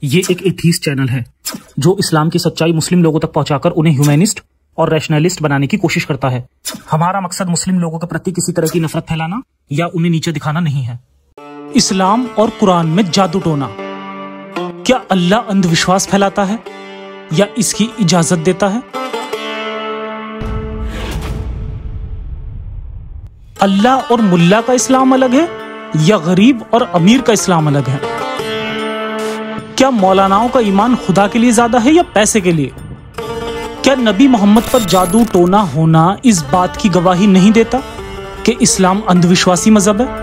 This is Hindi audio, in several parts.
ये एक एथीस्ट चैनल है जो इस्लाम की सच्चाई मुस्लिम लोगों तक पहुंचाकर उन्हें ह्यूमैनिस्ट और रैशनलिस्ट बनाने की कोशिश करता है। हमारा मकसद मुस्लिम लोगों के प्रति किसी तरह की नफरत फैलाना या उन्हें नीचे दिखाना नहीं है। इस्लाम और कुरान में जादू टोना, क्या अल्लाह अंधविश्वास फैलाता है या इसकी इजाजत देता है? अल्लाह और मुल्ला का इस्लाम अलग है या गरीब और अमीर का इस्लाम अलग है? क्या मौलानाओं का ईमान खुदा के लिए ज्यादा है या पैसे के लिए? क्या नबी मोहम्मद पर जादू टोना होना इस बात की गवाही नहीं देता कि इस्लाम अंधविश्वासी मजहब है?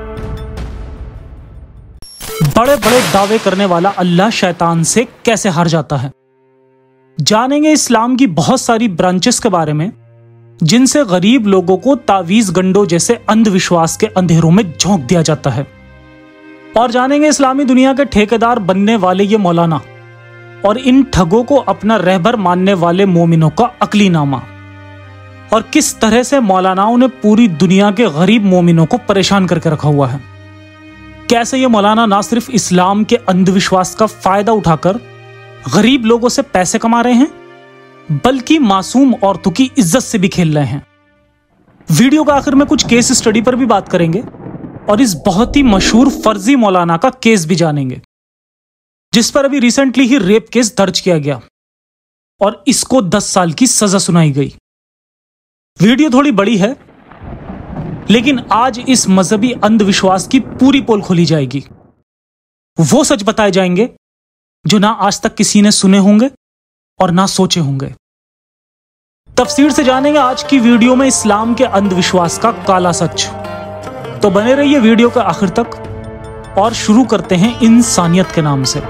बड़े बड़े दावे करने वाला अल्लाह शैतान से कैसे हार जाता है? जानेंगे इस्लाम की बहुत सारी ब्रांचेस के बारे में जिनसे गरीब लोगों को तावीज गंडों जैसे अंधविश्वास के अंधेरों में झोंक दिया जाता है। और जानेंगे इस्लामी दुनिया के ठेकेदार बनने वाले ये मौलाना और इन ठगों को अपना रहबर मानने वाले मोमिनों का अक्लीनामा, और किस तरह से मौलानाओं ने पूरी दुनिया के गरीब मोमिनों को परेशान करके रखा हुआ है। कैसे ये मौलाना ना सिर्फ इस्लाम के अंधविश्वास का फायदा उठाकर गरीब लोगों से पैसे कमा रहे हैं बल्कि मासूम औरतों की इज्जत से भी खेल रहे हैं। वीडियो का आखिर में कुछ केस स्टडी पर भी बात करेंगे और इस बहुत ही मशहूर फर्जी मौलाना का केस भी जानेंगे जिस पर अभी रिसेंटली ही रेप केस दर्ज किया गया और इसको 10 साल की सजा सुनाई गई। वीडियो थोड़ी बड़ी है लेकिन आज इस मजहबी अंधविश्वास की पूरी पोल खोली जाएगी। वो सच बताए जाएंगे जो ना आज तक किसी ने सुने होंगे और ना सोचे होंगे। तफसीर से जानेंगे आज की वीडियो में इस्लाम के अंधविश्वास का काला सच। तो बने रहिए वीडियो के आखिर तक और शुरू करते हैं इंसानियत के नाम से।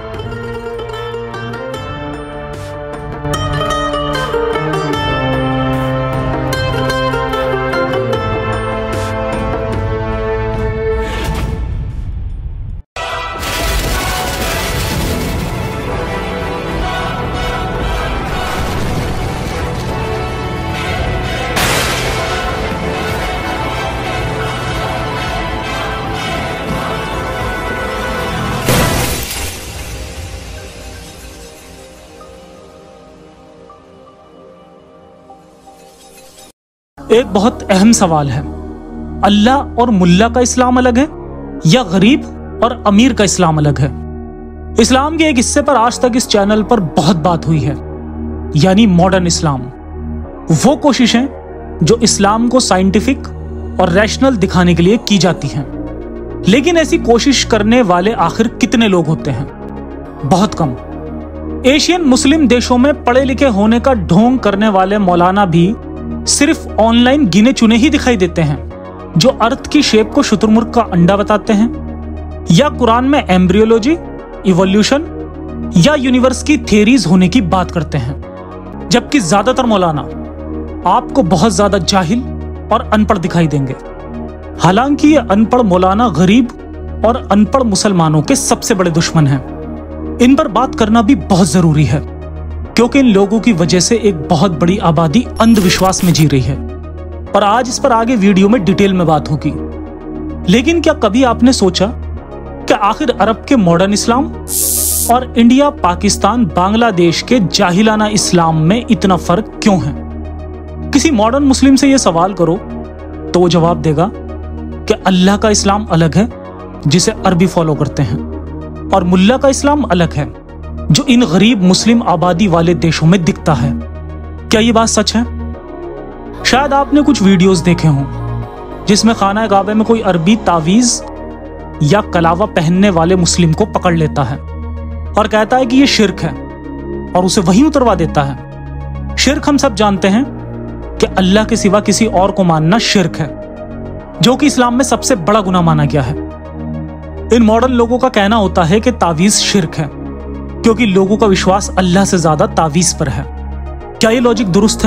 एक बहुत अहम सवाल है, अल्लाह और मुल्ला का इस्लाम अलग है या गरीब और अमीर का इस्लाम अलग है? इस्लाम के एक हिस्से पर आज तक इस चैनल पर बहुत बात हुई है, यानी मॉडर्न इस्लाम। वो कोशिशें जो इस्लाम को साइंटिफिक और रैशनल दिखाने के लिए की जाती हैं। लेकिन ऐसी कोशिश करने वाले आखिर कितने लोग होते हैं? बहुत कम। एशियन मुस्लिम देशों में पढ़े लिखे होने का ढोंग करने वाले मौलाना भी सिर्फ ऑनलाइन गिने चुने ही दिखाई देते हैं जो अर्थ की शेप को शुतुरमुर्ग का अंडा बताते हैं या कुरान में एम्ब्रियोलॉजी, इवोल्यूशन या यूनिवर्स की थ्योरीज होने की बात करते हैं। जबकि ज्यादातर मौलाना आपको बहुत ज्यादा जाहिल और अनपढ़ दिखाई देंगे। हालांकि ये अनपढ़ मौलाना गरीब और अनपढ़ मुसलमानों के सबसे बड़े दुश्मन हैं। इन पर बात करना भी बहुत जरूरी है क्योंकि इन लोगों की वजह से एक बहुत बड़ी आबादी अंधविश्वास में जी रही है और आज इस पर आगे वीडियो में डिटेल में बात होगी। लेकिन क्या कभी आपने सोचा कि आखिर अरब के मॉडर्न इस्लाम और इंडिया, पाकिस्तान, बांग्लादेश के जाहिलाना इस्लाम में इतना फर्क क्यों है? किसी मॉडर्न मुस्लिम से यह सवाल करो तो वो जवाब देगा कि अल्लाह का इस्लाम अलग है जिसे अरबी फॉलो करते हैं और मुल्ला का इस्लाम अलग है जो इन गरीब मुस्लिम आबादी वाले देशों में दिखता है। क्या ये बात सच है? शायद आपने कुछ वीडियोस देखे हों जिसमें खाना काबे में कोई अरबी तावीज या कलावा पहनने वाले मुस्लिम को पकड़ लेता है और कहता है कि ये शिर्क है और उसे वहीं उतरवा देता है। शिर्क हम सब जानते हैं कि अल्लाह के सिवा किसी और को मानना शिर्क है, जो कि इस्लाम में सबसे बड़ा गुनाह माना गया है। इन मॉडर्न लोगों का कहना होता है कि तावीज शिर्क है क्योंकि लोगों का विश्वास अल्लाह से ज्यादा तावीज पर है। क्या ये लॉजिक दुरुस्त है?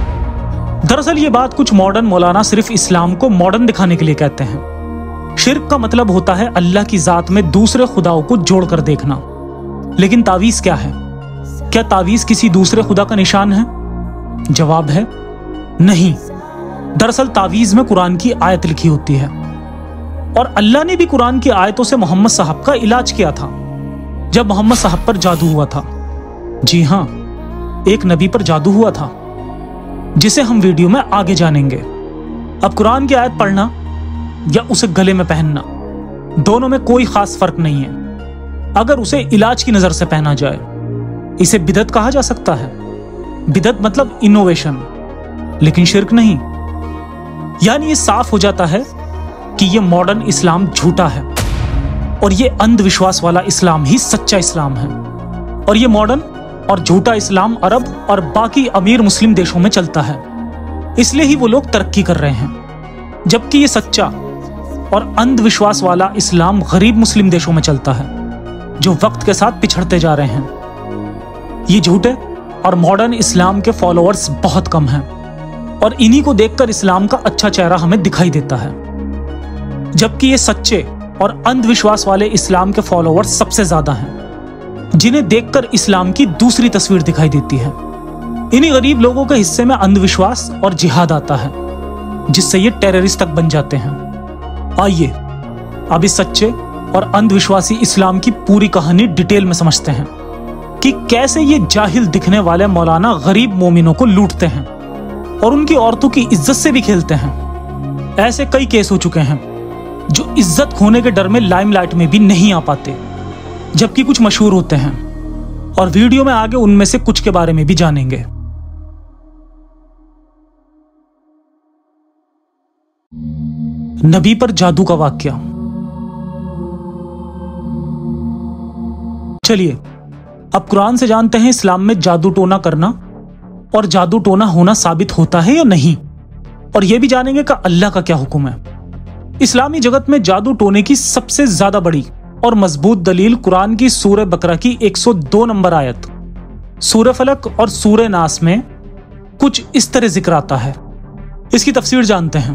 दरअसल ये बात कुछ मॉडर्न मौलाना सिर्फ इस्लाम को मॉडर्न दिखाने के लिए कहते हैं। शिर्क का मतलब होता है अल्लाह की जात में दूसरे खुदाओं को जोड़कर देखना। लेकिन तावीज क्या है? क्या तावीज किसी दूसरे खुदा का निशान है? जवाब है नहीं। दरअसल तावीज में कुरान की आयत लिखी होती है और अल्लाह ने भी कुरान की आयतों से मोहम्मद साहब का इलाज किया था। जब मोहम्मद साहब पर जादू हुआ था। जी हाँ, एक नबी पर जादू हुआ था, जिसे हम वीडियो में आगे जानेंगे। अब कुरान की आयत पढ़ना या उसे गले में पहनना, दोनों में कोई खास फर्क नहीं है अगर उसे इलाज की नजर से पहना जाए। इसे बिदअत कहा जा सकता है। बिदअत मतलब इनोवेशन, लेकिन शिर्क नहीं। यानी ये साफ हो जाता है कि ये मॉडर्न इस्लाम झूठा है और ये अंधविश्वास वाला इस्लाम ही सच्चा इस्लाम है। और ये मॉडर्न और झूठा इस्लाम अरब और बाकी अमीर मुस्लिम देशों में चलता है, इसलिए ही वो लोग तरक्की कर रहे हैं। जबकि ये सच्चा और अंधविश्वास वाला इस्लाम गरीब मुस्लिम देशों में चलता है, जो वक्त के साथ पिछड़ते जा रहे हैं। ये झूठे और मॉडर्न इस्लाम के फॉलोअर्स बहुत कम हैं और इन्हीं को देखकर इस्लाम का अच्छा चेहरा हमें दिखाई देता है। जबकि ये सच्चे और अंधविश्वास वाले इस्लाम के फॉलोअर्स सबसे ज्यादा हैं, जिन्हें देखकर इस्लाम की दूसरी तस्वीर दिखाई देती है। इन्हीं गरीब लोगों के हिस्से में अंधविश्वास और जिहाद आता है, जिससे ये टेररिस्ट तक बन जाते हैं। आइए अब इस सच्चे और अंधविश्वासी इस्लाम की पूरी कहानी डिटेल में समझते हैं कि कैसे ये जाहिल दिखने वाले मौलाना गरीब मोमिनों को लूटते हैं और उनकी औरतों की इज्जत से भी खेलते हैं। ऐसे कई केस हो चुके हैं जो इज्जत खोने के डर में लाइमलाइट में भी नहीं आ पाते, जबकि कुछ मशहूर होते हैं। और वीडियो में आगे उनमें से कुछ के बारे में भी जानेंगे। नबी पर जादू का वाकया। चलिए अब कुरान से जानते हैं इस्लाम में जादू टोना करना और जादू टोना होना साबित होता है या नहीं, और यह भी जानेंगे कि अल्लाह का क्या हुक्म है। इस्लामी जगत में जादू टोने की सबसे ज्यादा बड़ी और मजबूत दलील कुरान की सूरह बकरा की 102 नंबर आयत, सूरह फलक और सूरह नास में कुछ इस तरह जिक्र आता है। इसकी तफसीर जानते हैं।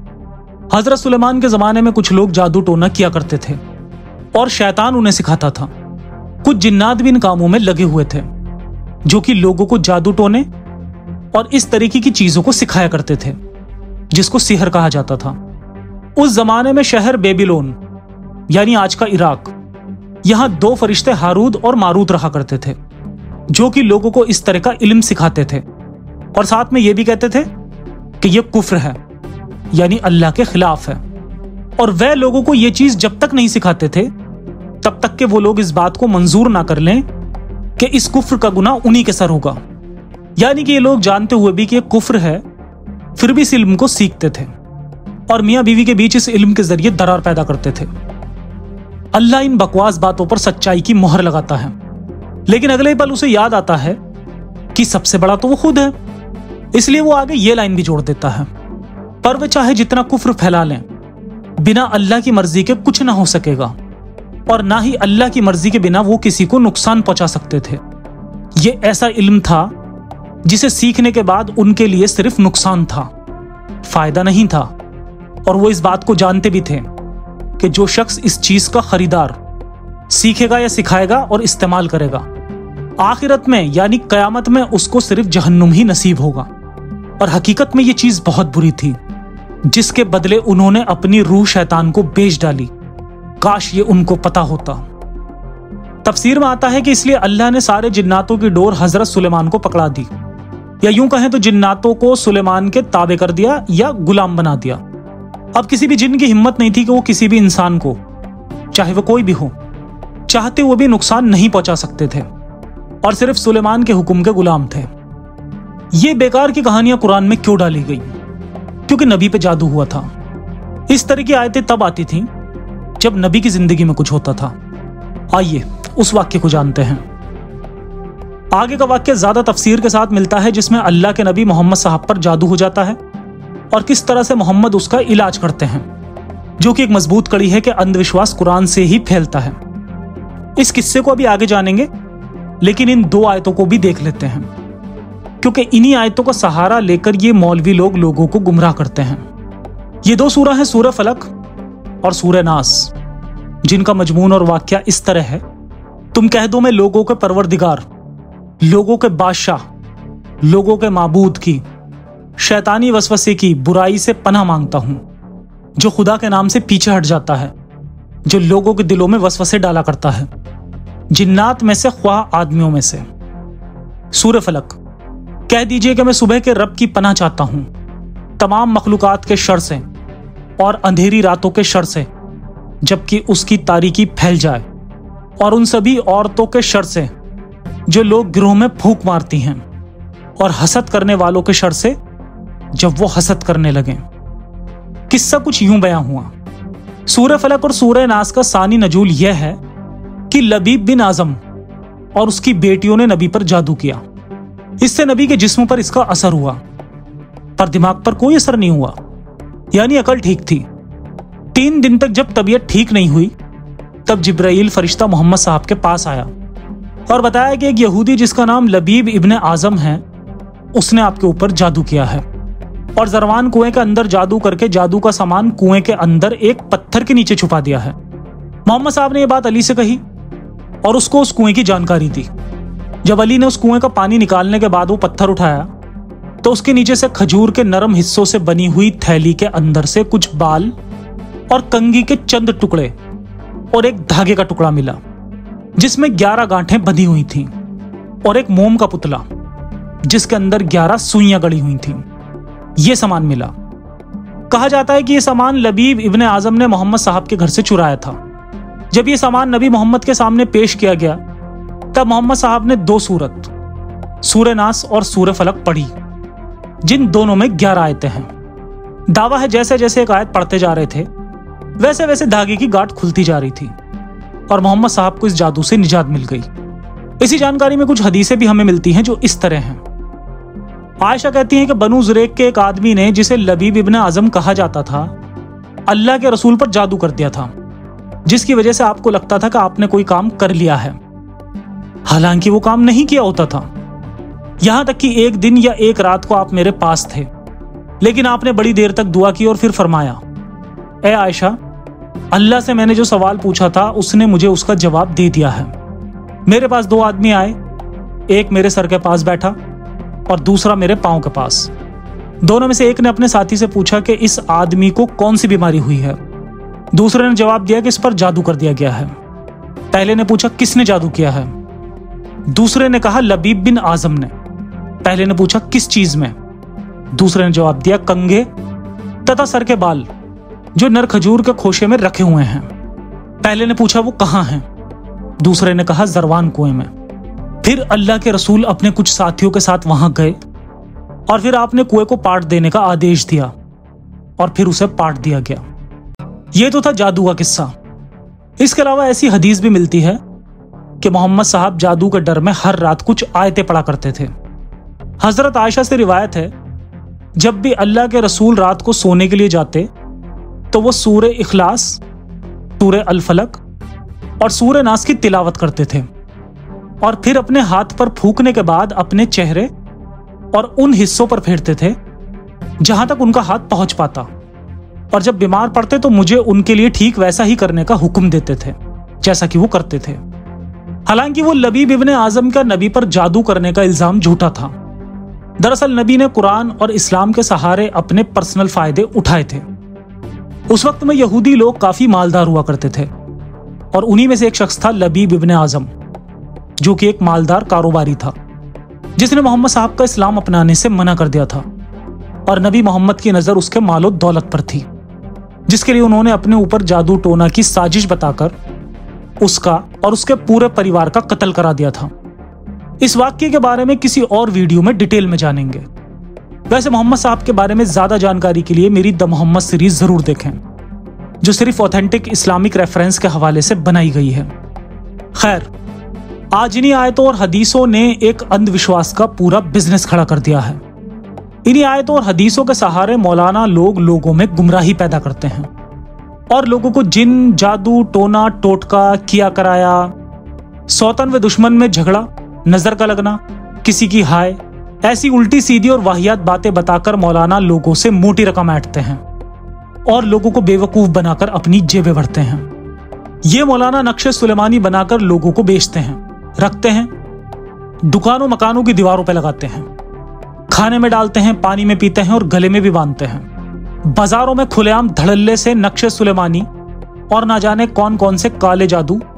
हजरत सुलेमान के जमाने में कुछ लोग जादू टोना किया करते थे और शैतान उन्हें सिखाता था। कुछ जिन्नात भी इन कामों में लगे हुए थे, जो कि लोगों को जादू टोने और इस तरीके की चीजों को सिखाया करते थे, जिसको सिहर कहा जाता था। उस जमाने में शहर बेबीलोन यानी आज का इराक, यहां 2 फरिश्ते हारूद और मारूत रहा करते थे, जो कि लोगों को इस तरह का इल्म सिखाते थे और साथ में यह भी कहते थे कि यह कुफ्र है, यानी अल्लाह के खिलाफ है। और वह लोगों को यह चीज जब तक नहीं सिखाते थे तब तक के वो लोग इस बात को मंजूर ना कर लें कि इस कुफ्र का गुनाह उन्हीं के सर होगा। यानी कि ये लोग जानते हुए भी कि यह कुफ्र है, फिर भी इस इल्म को सीखते थे और मियां बीवी के बीच इस इल्म के जरिए दरार पैदा करते थे। अल्लाह इन बकवास बातों पर सच्चाई की मोहर लगाता है, लेकिन अगले पल उसे याद आता है कि सबसे बड़ा तो वो खुद है, इसलिए वो आगे ये लाइन भी जोड़ देता है, पर वे चाहे जितना कुफ्र फैला लें, बिना अल्लाह की मर्जी के कुछ ना हो सकेगा और ना ही अल्लाह की मर्जी के बिना वो किसी को नुकसान पहुंचा सकते थे। ये ऐसा इल्म था जिसे सीखने के बाद उनके लिए सिर्फ नुकसान था, फायदा नहीं था। और वो इस बात को जानते भी थे कि जो शख्स इस चीज का खरीदार सीखेगा या सिखाएगा और इस्तेमाल करेगा, आखिरत में यानी कयामत में उसको सिर्फ जहन्नुम ही नसीब होगा। और हकीकत में ये चीज बहुत बुरी थी, जिसके बदले उन्होंने अपनी रूह शैतान को बेच डाली। काश ये उनको पता होता। तफसीर में आता है कि इसलिए अल्लाह ने सारे जिन्नातों की डोर हजरत सुलेमान को पकड़ा दी, या यूं कहें तो जिन्नातों को सुलेमान के ताबे कर दिया या गुलाम बना दिया। अब किसी भी जिन की हिम्मत नहीं थी कि वो किसी भी इंसान को, चाहे वो कोई भी हो, चाहते हुए भी नुकसान नहीं पहुंचा सकते थे और सिर्फ सुलेमान के हुक्म के गुलाम थे। ये बेकार की कहानियां कुरान में क्यों डाली गई? क्योंकि नबी पे जादू हुआ था। इस तरह की आयतें तब आती थीं जब नबी की जिंदगी में कुछ होता था। आइए उस वाक्य को जानते हैं। आगे का वाक्य ज्यादा तफसीर के साथ मिलता है, जिसमें अल्लाह के नबी मोहम्मद साहब पर जादू हो जाता है और किस तरह से मोहम्मद उसका इलाज करते हैं, जो कि एक मजबूत कड़ी है कि अंधविश्वास कुरान से ही फैलता है। इस किस्से को अभी आगे जानेंगे, लेकिन इन 2 आयतों को भी देख लेते हैं, क्योंकि इन्हीं आयतों का सहारा लेकर ये मौलवी लोग लोगों को गुमराह करते हैं। ये 2 सूरह हैं, सूरह फलक और सूरह नास, जिनका मजमून और वाक्या इस तरह है। तुम कह दो मैं लोगों के परवरदिगार, लोगों के बादशाह, लोगों के माबूद की शैतानी वसवसे की बुराई से पनाह मांगता हूं, जो खुदा के नाम से पीछे हट जाता है, जो लोगों के दिलों में वसवसे डाला करता है। जिन्नात में से ख्वाह आदमियों में से। सूरह फलक, कह दीजिए कि मैं सुबह के रब की पनाह चाहता हूं तमाम मखलूकात के शर से और अंधेरी रातों के शर से जबकि उसकी तारीकी फैल जाए, और उन सभी औरतों के शर से जो लोग गिरोह में फूंक मारती हैं, और हसद करने वालों के शर से जब वो हसद करने लगे। किस्सा कुछ यूं बयां हुआ। सूरह फलक और सूरह नास का सानी नजूल यह है कि लबीब बिन आजम और उसकी बेटियों ने नबी पर जादू किया। इससे नबी के जिस्म पर इसका असर हुआ, पर दिमाग पर कोई असर नहीं हुआ, यानी अकल ठीक थी। 3 दिन तक जब तबीयत ठीक नहीं हुई, तब जिब्राइल फरिश्ता मोहम्मद साहब के पास आया और बताया कि एक यहूदी जिसका नाम लबीब इब्ने आजम है, उसने आपके ऊपर जादू किया है और जरवान कुएं के अंदर जादू करके जादू का सामान कुएं के अंदर एक पत्थर के नीचे छुपा दिया है। मोहम्मद साहब ने यह बात अली से कही और उसको उस कुएं की जानकारी दी। जब अली ने उस कुएं का पानी निकालने के बाद वो पत्थर उठाया तो उसके नीचे से खजूर के नरम हिस्सों से बनी हुई थैली के अंदर से कुछ बाल और कंघी के चंद टुकड़े और एक धागे का टुकड़ा मिला जिसमें 11 गांठें बंधी हुई थीं और एक मोम का पुतला जिसके अंदर 11 सुइयां गड़ी हुई थीं। यह सामान मिला। कहा जाता है कि यह सामान लबीब इब्ने आजम ने मोहम्मद साहब के घर से चुराया था। जब यह सामान नबी मोहम्मद के सामने पेश किया गया तब मोहम्मद साहब ने 2 सूरत, सूरह नास और सूरह फलक पढ़ी, जिन दोनों में 11 आयतें हैं। दावा है जैसे जैसे एक आयत पढ़ते जा रहे थे वैसे वैसे धागे की गांठ खुलती जा रही थी और मोहम्मद साहब को इस जादू से निजात मिल गई। इसी जानकारी में कुछ हदीसें भी हमें मिलती हैं जो इस तरह हैं। आयशा कहती हैं कि बनु जुरैक के एक आदमी ने, जिसे लबीब इब्ने आजम कहा जाता था, अल्लाह के रसूल पर जादू कर दिया था, जिसकी वजह से आपको लगता था कि आपने कोई काम कर लिया है, हालांकि वो काम नहीं किया होता था। यहां तक कि एक दिन या एक रात को आप मेरे पास थे, लेकिन आपने बड़ी देर तक दुआ की और फिर फरमाया, ए आयशा, अल्लाह से मैंने जो सवाल पूछा था उसने मुझे उसका जवाब दे दिया है। मेरे पास 2 आदमी आए, एक मेरे सर के पास बैठा और दूसरा मेरे पांव के पास। दोनों में से एक ने अपने साथी से पूछा कि इस आदमी को कौन सी बीमारी हुई है। दूसरे ने जवाब दिया कि इस पर जादू कर दिया गया है। पहले ने पूछा किसने जादू किया है। दूसरे ने कहा लबीब बिन आजम ने। पहले ने पूछा किस चीज में। दूसरे ने जवाब दिया कंघे तथा सर के बाल जो नर खजूर के खोशे में रखे हुए हैं। पहले ने पूछा वो कहां हैं। दूसरे ने कहा जरवान कुएं में। फिर अल्लाह के रसूल अपने कुछ साथियों के साथ वहां गए और फिर आपने कुएं को पाट देने का आदेश दिया और फिर उसे पाट दिया गया। यह तो था जादू का किस्सा। इसके अलावा ऐसी हदीस भी मिलती है कि मोहम्मद साहब जादू के डर में हर रात कुछ आयतें पढ़ा करते थे। हजरत आयशा से रिवायत है, जब भी अल्लाह के रसूल रात को सोने के लिए जाते तो वो सूरह इखलास, सूरह अल फलक और सूरह नास की तिलावत करते थे और फिर अपने हाथ पर फूंकने के बाद अपने चेहरे और उन हिस्सों पर फेरते थे जहां तक उनका हाथ पहुंच पाता, और जब बीमार पड़ते तो मुझे उनके लिए ठीक वैसा ही करने का हुक्म देते थे जैसा कि वो करते थे। हालांकि वो लबीब इब्ने आजम का नबी पर जादू करने का इल्जाम झूठा था। दरअसल नबी ने कुरान और इस्लाम के सहारे अपने पर्सनल फायदे उठाए थे। उस वक्त में यहूदी लोग काफी मालदार हुआ करते थे और उन्हीं में से एक शख्स था लबीब इब्ने आजम, जो कि एक मालदार कारोबारी था जिसने मोहम्मद साहब का इस्लाम अपनाने से मना कर दिया था और नबी मोहम्मद की नजर उसके मालो दौलत पर थी, जिसके लिए उन्होंने अपने ऊपर जादू टोना की साजिश बताकर उसका और उसके पूरे परिवार का कत्ल करा दिया था। इस वाक्य के बारे में किसी और वीडियो में डिटेल में जानेंगे। वैसे मोहम्मद साहब के बारे में ज्यादा जानकारी के लिए मेरी द मोहम्मद सीरीज जरूर देखें, जो सिर्फ ऑथेंटिक इस्लामिक रेफरेंस के हवाले से बनाई गई है। खैर, आज इन्हीं आयतों और हदीसों ने एक अंधविश्वास का पूरा बिजनेस खड़ा कर दिया है। इन्हीं आयतों और हदीसों के सहारे मौलाना लोग लोगों में गुमराही पैदा करते हैं और लोगों को जिन, जादू, टोना, टोटका, किया कराया, सौतन व दुश्मन में झगड़ा, नजर का लगना, किसी की हाय, ऐसी उल्टी सीधी और वाहियात बातें बताकर मौलाना लोगों से मोटी रकम ऐंठते हैं और लोगों को बेवकूफ बनाकर अपनी जेबें भरते हैं। ये मौलाना नक्शे सुलेमानी बनाकर लोगों को बेचते हैं, रखते हैं, दुकानों मकानों की दीवारों पर लगाते हैं, खाने में डालते हैं, पानी में पीते हैं और गले में भी बांधते हैं। बाजारों में खुलेआम धड़ल्ले से नक्शे सुलेमानी और ना जाने कौन कौन से काले जादू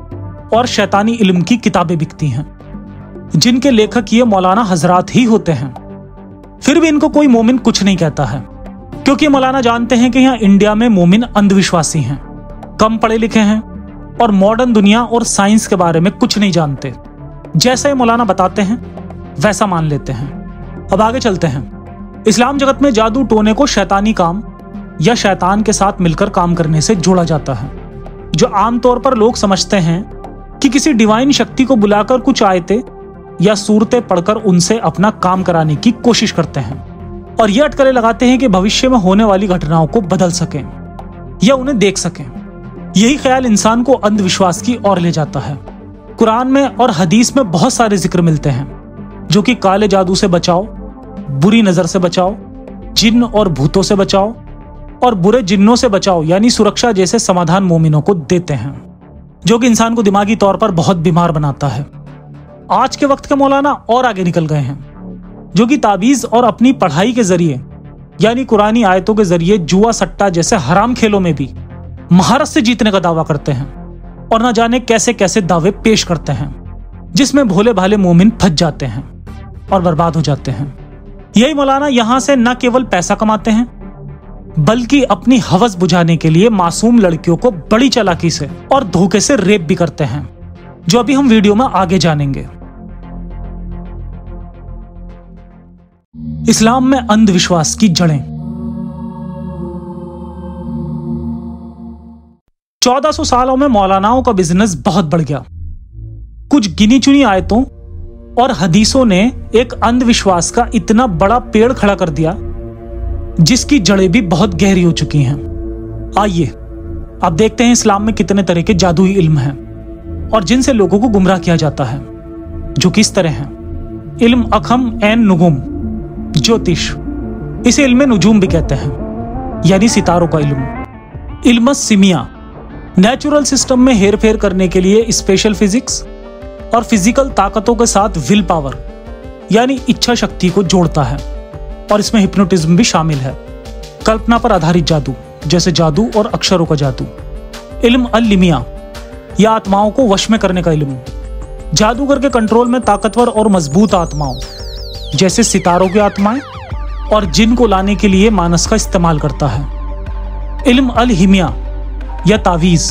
और शैतानी इल्म की किताबें बिकती हैं, जिनके लेखक ये मौलाना हजरात ही होते हैं। फिर भी इनको कोई मोमिन कुछ नहीं कहता है, क्योंकि मौलाना जानते हैं कि यहाँ इंडिया में मोमिन अंधविश्वासी हैं, कम पढ़े लिखे हैं और मॉडर्न दुनिया और साइंस के बारे में कुछ नहीं जानते। जैसा ये मौलाना बताते हैं वैसा मान लेते हैं। अब आगे चलते हैं। इस्लाम जगत में जादू टोने को शैतानी काम या शैतान के साथ मिलकर काम करने से जोड़ा जाता है, जो आमतौर पर लोग समझते हैं कि किसी डिवाइन शक्ति को बुलाकर कुछ आयतें या सूरतें पढ़कर उनसे अपना काम कराने की कोशिश करते हैं और ये अटकलें लगाते हैं कि भविष्य में होने वाली घटनाओं को बदल सकें या उन्हें देख सकें। यही ख्याल इंसान को अंधविश्वास की ओर ले जाता है। कुरान में और हदीस में बहुत सारे जिक्र मिलते हैं जो कि काले जादू से बचाओ, बुरी नजर से बचाओ, जिन्न और भूतों से बचाओ और बुरे जिन्नों से बचाओ यानी सुरक्षा जैसे समाधान मोमिनों को देते हैं, जो कि इंसान को दिमागी तौर पर बहुत बीमार बनाता है। आज के वक्त के मौलाना और आगे निकल गए हैं, जो कि ताबीज और अपनी पढ़ाई के जरिए यानी कुरानी आयतों के जरिए जुआ सट्टा जैसे हराम खेलों में भी महारत से जीतने का दावा करते हैं और न जाने कैसे कैसे दावे पेश करते हैं, जिसमें भोले भाले मोमिन फंस जाते हैं और बर्बाद हो जाते हैं। यही मौलाना यहां से न केवल पैसा कमाते हैं बल्कि अपनी हवस बुझाने के लिए मासूम लड़कियों को बड़ी चालाकी से और धोखे से रेप भी करते हैं, जो अभी हम वीडियो में आगे जानेंगे। इस्लाम में अंधविश्वास की जड़ें। 1400 सालों में मौलानाओं का बिजनेस बहुत बढ़ गया। कुछ गिनी चुनी आयतों और हदीसों ने एक अंधविश्वास का इतना बड़ा पेड़ खड़ा कर दिया जिसकी जड़ें भी बहुत गहरी हो चुकी हैं। आइए अब देखते हैं इस्लाम में कितने तरह के जादुई इल्म हैं और जिनसे लोगों को गुमराह किया जाता है, जो किस तरह हैं। इल्म अखम एन नुगुम, ज्योतिष, इसे इल्म नुजूम भी कहते हैं यानी सितारों का इल्म। इल्म सिमिया, नेचुरल सिस्टम में हेरफेर करने के लिए स्पेशल फिजिक्स और फिजिकल ताकतों के साथ विल पावर यानी इच्छा शक्ति को जोड़ता है और इसमें हिप्नोटिज्म भी शामिल है। कल्पना पर आधारित जादू जैसे जादू और अक्षरों का जादू। इल्म अल-लिमिया या आत्माओं को वश में करने का इल्म, जादूगर के कंट्रोल में ताकतवर और मजबूत आत्माओं जैसे सितारों की आत्माएं और जिन को लाने के लिए मानस का इस्तेमाल करता है। इल्म अल-हिमिया या तावीज,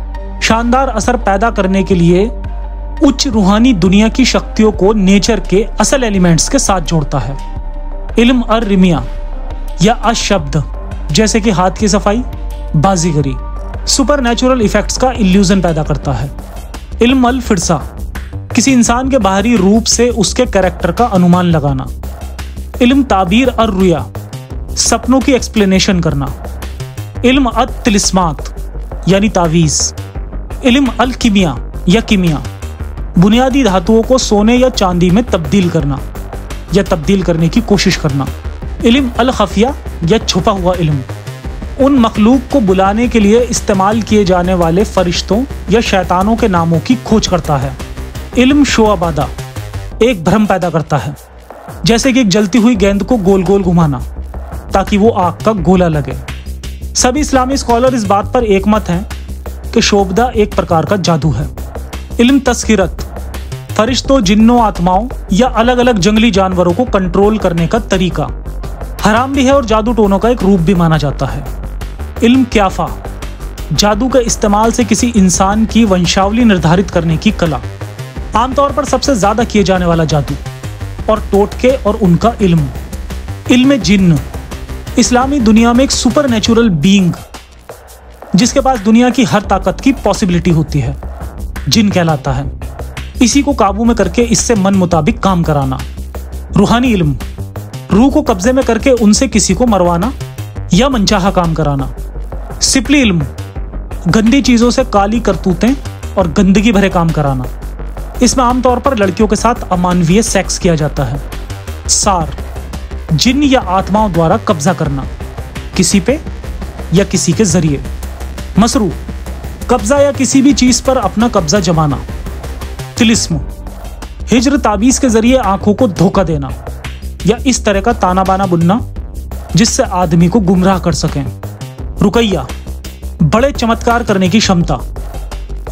शानदार असर पैदा करने के लिए उच्च रूहानी दुनिया की शक्तियों को नेचर के असल एलिमेंट्स के साथ जोड़ता है। इल्म अर-रिमिया या अशब्द, जैसे कि हाथ की सफाई, बाजीगरी, सुपर नेचुरल इफेक्ट्स का इल्यूजन पैदा करता है। इल्म अल-फिरसा, किसी इंसान के बाहरी रूप से उसके कैरेक्टर का अनुमान लगाना। इल्म ताबीर अर-रुया, सपनों की एक्सप्लेनेशन करना। इल्म अत-तिलिस्मात यानी तावीज। इल्म अल-किमिया या किमिया, बुनियादी धातुओं को सोने या चांदी में तब्दील करना या तब्दील करने की कोशिश करना। इल्म अल-खफिया या छुपा हुआ इल्म, उन मखलूक को बुलाने के लिए इस्तेमाल किए जाने वाले फरिश्तों या शैतानों के नामों की खोज करता है। इल्म शोअबादा, एक भ्रम पैदा करता है, जैसे कि एक जलती हुई गेंद को गोल गोल घुमाना ताकि वो आग का गोला लगे। सभी इस्लामी स्कॉलर इस बात पर एकमत हैं कि शोबदा एक प्रकार का जादू है। इल्म तस्किरत, फरिश्तों, जिन्नों, आत्माओं या अलग अलग जंगली जानवरों को कंट्रोल करने का तरीका हराम भी है और जादू टोनों का एक रूप भी माना जाता है। इल्म क्याफा, जादू के इस्तेमाल से किसी इंसान की वंशावली निर्धारित करने की कला, आमतौर पर सबसे ज्यादा किए जाने वाला जादू और टोटके और उनका इल्म। इल्म जिन्न, इस्लामी दुनिया में एक सुपर नेचुरल बीइंग जिसके पास दुनिया की हर ताकत की पॉसिबिलिटी होती है, जिन कहलाता है। इसी को काबू में करके इससे मन मुताबिक काम कराना। रूहानी इल्म, रूह को कब्जे में करके उनसे किसी को मरवाना या मनचाहा काम कराना। सिपली इल्म, गंदी चीजों से काली करतूतें और गंदगी भरे काम कराना। इसमें आमतौर पर लड़कियों के साथ अमानवीय सेक्स किया जाता है। सार, जिन या आत्माओं द्वारा कब्जा करना, किसी पे या किसी के जरिए। मसरू, कब्जा या किसी भी चीज पर अपना कब्जा जमाना। तिलिस्म, हिज्र ताबीज के जरिए आंखों को धोखा देना या इस तरह का ताना बाना बुनना जिससे आदमी को गुमराह कर सकें। रुकैया, बड़े चमत्कार करने की क्षमता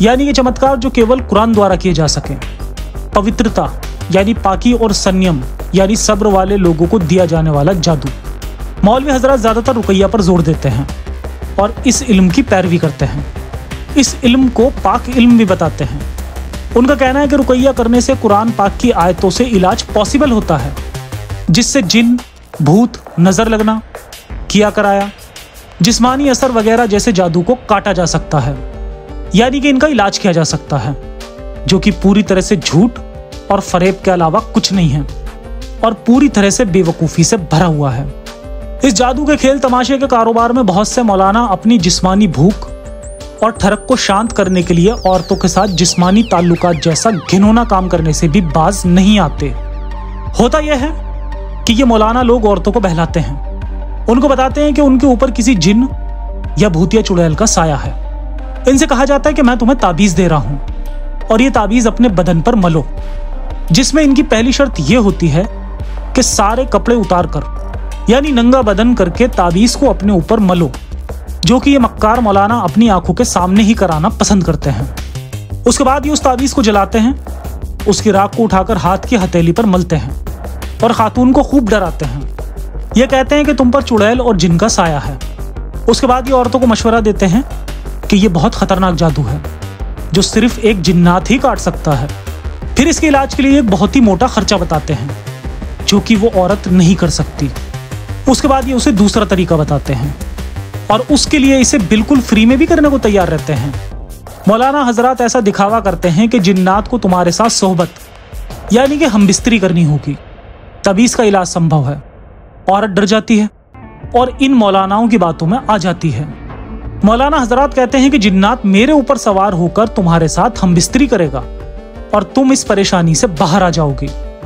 यानी कि चमत्कार जो केवल कुरान द्वारा किए जा सके। पवित्रता यानी पाकी और संयम यानी सब्र वाले लोगों को दिया जाने वाला जादू। मौलवी हजरत ज्यादातर रुकैया पर जोर देते हैं और इस इल्म की पैरवी करते हैं। इस इल्म को पाक इल्म भी बताते हैं। उनका कहना है कि रुकैया करने से कुरान पाक की आयतों से इलाज पॉसिबल होता है, जिससे जिन, भूत, नजर लगना, किया कराया, जिस्मानी असर वगैरह जैसे जादू को काटा जा सकता है, यानी कि इनका इलाज किया जा सकता है, जो कि पूरी तरह से झूठ और फरेब के अलावा कुछ नहीं है और पूरी तरह से बेवकूफ़ी से भरा हुआ है। इस जादू के खेल तमाशे के कारोबार में बहुत से मौलाना अपनी जिस्मानी भूख और ठरक को शांत करने के लिए औरतों के साथ जिस्मानी ताल्लुकात जैसा घिनौना काम करने से भी बाज नहीं आते। होता यह है कि ये मौलाना लोग औरतों को बहलाते हैं, उनको बताते हैं कि उनके ऊपर किसी जिन या भूतिया चुड़ैल का साया है। इनसे कहा जाता है कि मैं तुम्हें ताबीज दे रहा हूं और ये ताबीज अपने बदन पर मलो, जिसमें इनकी पहली शर्त यह होती है कि सारे कपड़े उतार कर यानी नंगा बदन करके ताबीज को अपने ऊपर मलो, जो कि ये मक्कार मौलाना अपनी आंखों के सामने ही कराना पसंद करते हैं। उसके बाद ये उस ताबीज को जलाते हैं, उसकी राख को उठाकर हाथ की हथेली पर मलते हैं और खातून को खूब डराते हैं। ये कहते हैं कि तुम पर चुड़ैल और जिन का साया है। उसके बाद ये औरतों को मशवरा देते हैं कि ये बहुत खतरनाक जादू है जो सिर्फ एक जिन्नात ही काट सकता है। फिर इसके इलाज के लिए एक बहुत ही मोटा खर्चा बताते हैं जो कि वो औरत नहीं कर सकती। उसके बाद ये उसे दूसरा तरीका बताते हैं और उसके लिए इसे बिल्कुल फ्री में भी करने को तैयार रहते हैं। मौलाना हजरात ऐसा दिखावा करते हैं कि जिन्नात को तुम्हारे साथ सोहबत यानी कि हमबिस्तरी करनी होगी, तभी इसका इलाज संभव है। औरत डर जाती है और इन मौलानाओं की बातों में आ जाती है। मौलाना हजरात कहते हैं कि जिन्नात मेरे ऊपर सवार होकर तुम्हारे साथ हमबिस्तरी करेगा और तुम इस परेशानी से बाहर आ जाओगी।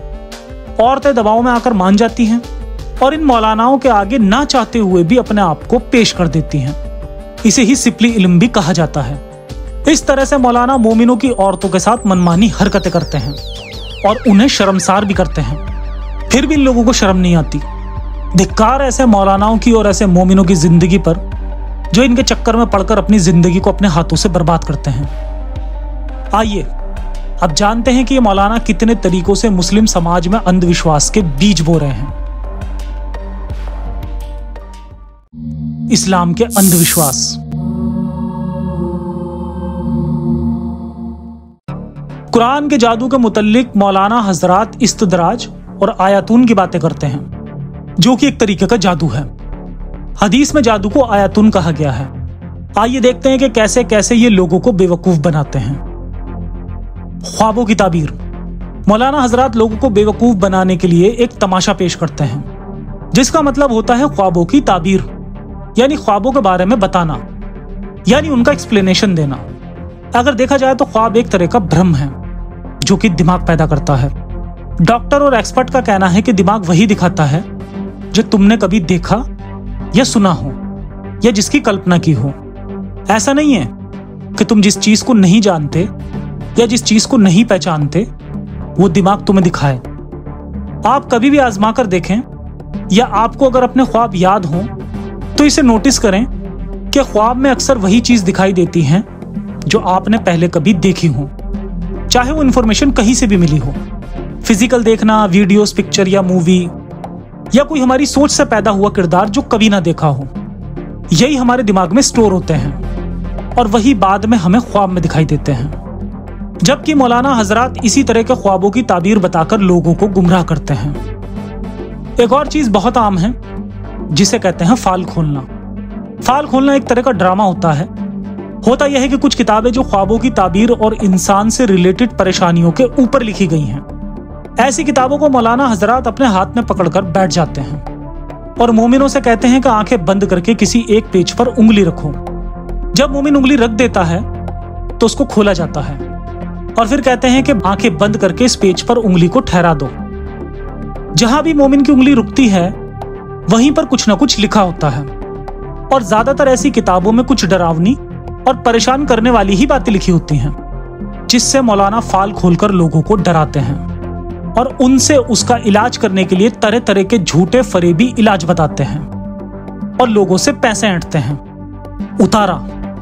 औरतें दबाव में आकर मान जाती हैं और इन मौलानाओं के आगे ना चाहते हुए भी अपने आप को पेश कर देती हैं। इसे ही सिपली इल्म भी कहा जाता है। इस तरह से मौलाना मोमिनों की औरतों के साथ मनमानी हरकतें करते हैं और उन्हें शर्मसार भी करते हैं। फिर भी इन लोगों को शर्म नहीं आती। धिक्कार ऐसे मौलानाओं की और ऐसे मोमिनों की जिंदगी पर जो इनके चक्कर में पड़कर अपनी जिंदगी को अपने हाथों से बर्बाद करते हैं। आइए अब जानते हैं कि ये मौलाना कितने तरीकों से मुस्लिम समाज में अंधविश्वास के बीज बो रहे हैं। इस्लाम के अंधविश्वास। कुरान के जादू के मुतल्लिक मौलाना हजरात इस्तदराज और आयातून की बातें करते हैं, जो कि एक तरीके का जादू है। हदीस में जादू को आयातून कहा गया है। आइए देखते हैं कि कैसे कैसे ये लोगों को बेवकूफ बनाते हैं। ख्वाबों की ताबीर। मौलाना हजरात लोगों को बेवकूफ बनाने के लिए एक तमाशा पेश करते हैं, जिसका मतलब होता है ख्वाबों की ताबीर, यानी ख्वाबों के बारे में बताना, यानी उनका एक्सप्लेनेशन देना। अगर देखा जाए तो ख्वाब एक तरह का भ्रम है जो कि दिमाग पैदा करता है। डॉक्टर और एक्सपर्ट का कहना है कि दिमाग वही दिखाता है जो तुमने कभी देखा या सुना हो या जिसकी कल्पना की हो। ऐसा नहीं है कि तुम जिस चीज को नहीं जानते या जिस चीज को नहीं पहचानते वो दिमाग तुम्हें दिखाए। आप कभी भी आजमा कर देखें, या आपको अगर अपने ख्वाब याद हो तो इसे नोटिस करें कि ख्वाब में अक्सर वही चीज दिखाई देती है जो आपने पहले कभी देखी हो, चाहे वो इंफॉर्मेशन कहीं से भी मिली हो। फिजिकल देखना, वीडियोस, पिक्चर या मूवी, या कोई हमारी सोच से पैदा हुआ किरदार जो कभी ना देखा हो, यही हमारे दिमाग में स्टोर होते हैं और वही बाद में हमें ख्वाब में दिखाई देते हैं। जबकि मौलाना हजरात इसी तरह के ख्वाबों की ताबीर बताकर लोगों को गुमराह करते हैं। एक और चीज बहुत आम है जिसे कहते हैं फाल खोलना। फाल खोलना एक तरह का ड्रामा होता है। होता यह है कि कुछ किताबें जो ख्वाबों की ताबीर और इंसान से रिलेटेड परेशानियों के ऊपर लिखी गई हैं, ऐसी किताबों को मौलाना हजरात अपने हाथ में पकड़कर बैठ जाते हैं और मोमिनों से कहते हैं कि आंखें बंद करके किसी एक पेज पर उंगली रखो। जब मोमिन उंगली रख देता है तो उसको खोला जाता है और फिर कहते हैं कि आंखें बंद करके इस पेज पर उंगली को ठहरा दो। जहां भी मोमिन की उंगली रुकती है वहीं पर कुछ ना कुछ लिखा होता है और ज्यादातर ऐसी किताबों में कुछ डरावनी और परेशान करने वाली ही बातें लिखी होती हैं, जिससे मौलाना फाल खोलकर लोगों को डराते हैं और उनसे उसका इलाज करने के लिए तरह तरह के झूठे फरेबी इलाज बताते हैं और लोगों से पैसे ऐंठते हैं। उतारा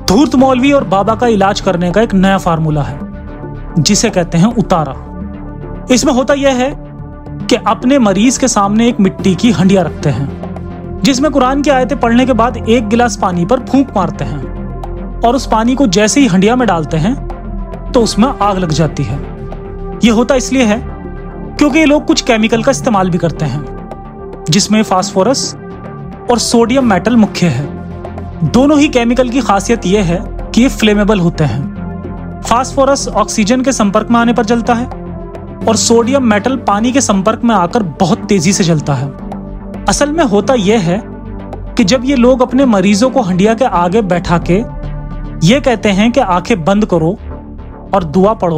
धूर्त मौलवी और बाबा का इलाज करने का एक नया फार्मूला है जिसे कहते हैं उतारा। इसमें होता यह है कि अपने मरीज के सामने एक मिट्टी की हंडिया रखते हैं जिसमें कुरान की आयतें पढ़ने के बाद 1 गिलास पानी पर फूंक मारते हैं और उस पानी को जैसे ही हंडिया में डालते हैं तो उसमें आग लग जाती है। यह होता इसलिए है क्योंकि ये लोग कुछ केमिकल का इस्तेमाल भी करते हैं जिसमें फास्फोरस और सोडियम मेटल मुख्य है। दोनों ही केमिकल की खासियत यह है कि ये फ्लेमेबल होते हैं। फास्फोरस ऑक्सीजन के संपर्क में आने पर जलता है और सोडियम मेटल पानी के संपर्क में आकर बहुत तेजी से जलता है। असल में होता यह है कि जब ये लोग अपने मरीजों को हंडिया के आगे बैठा के ये कहते हैं कि आंखें बंद करो और दुआ पढ़ो,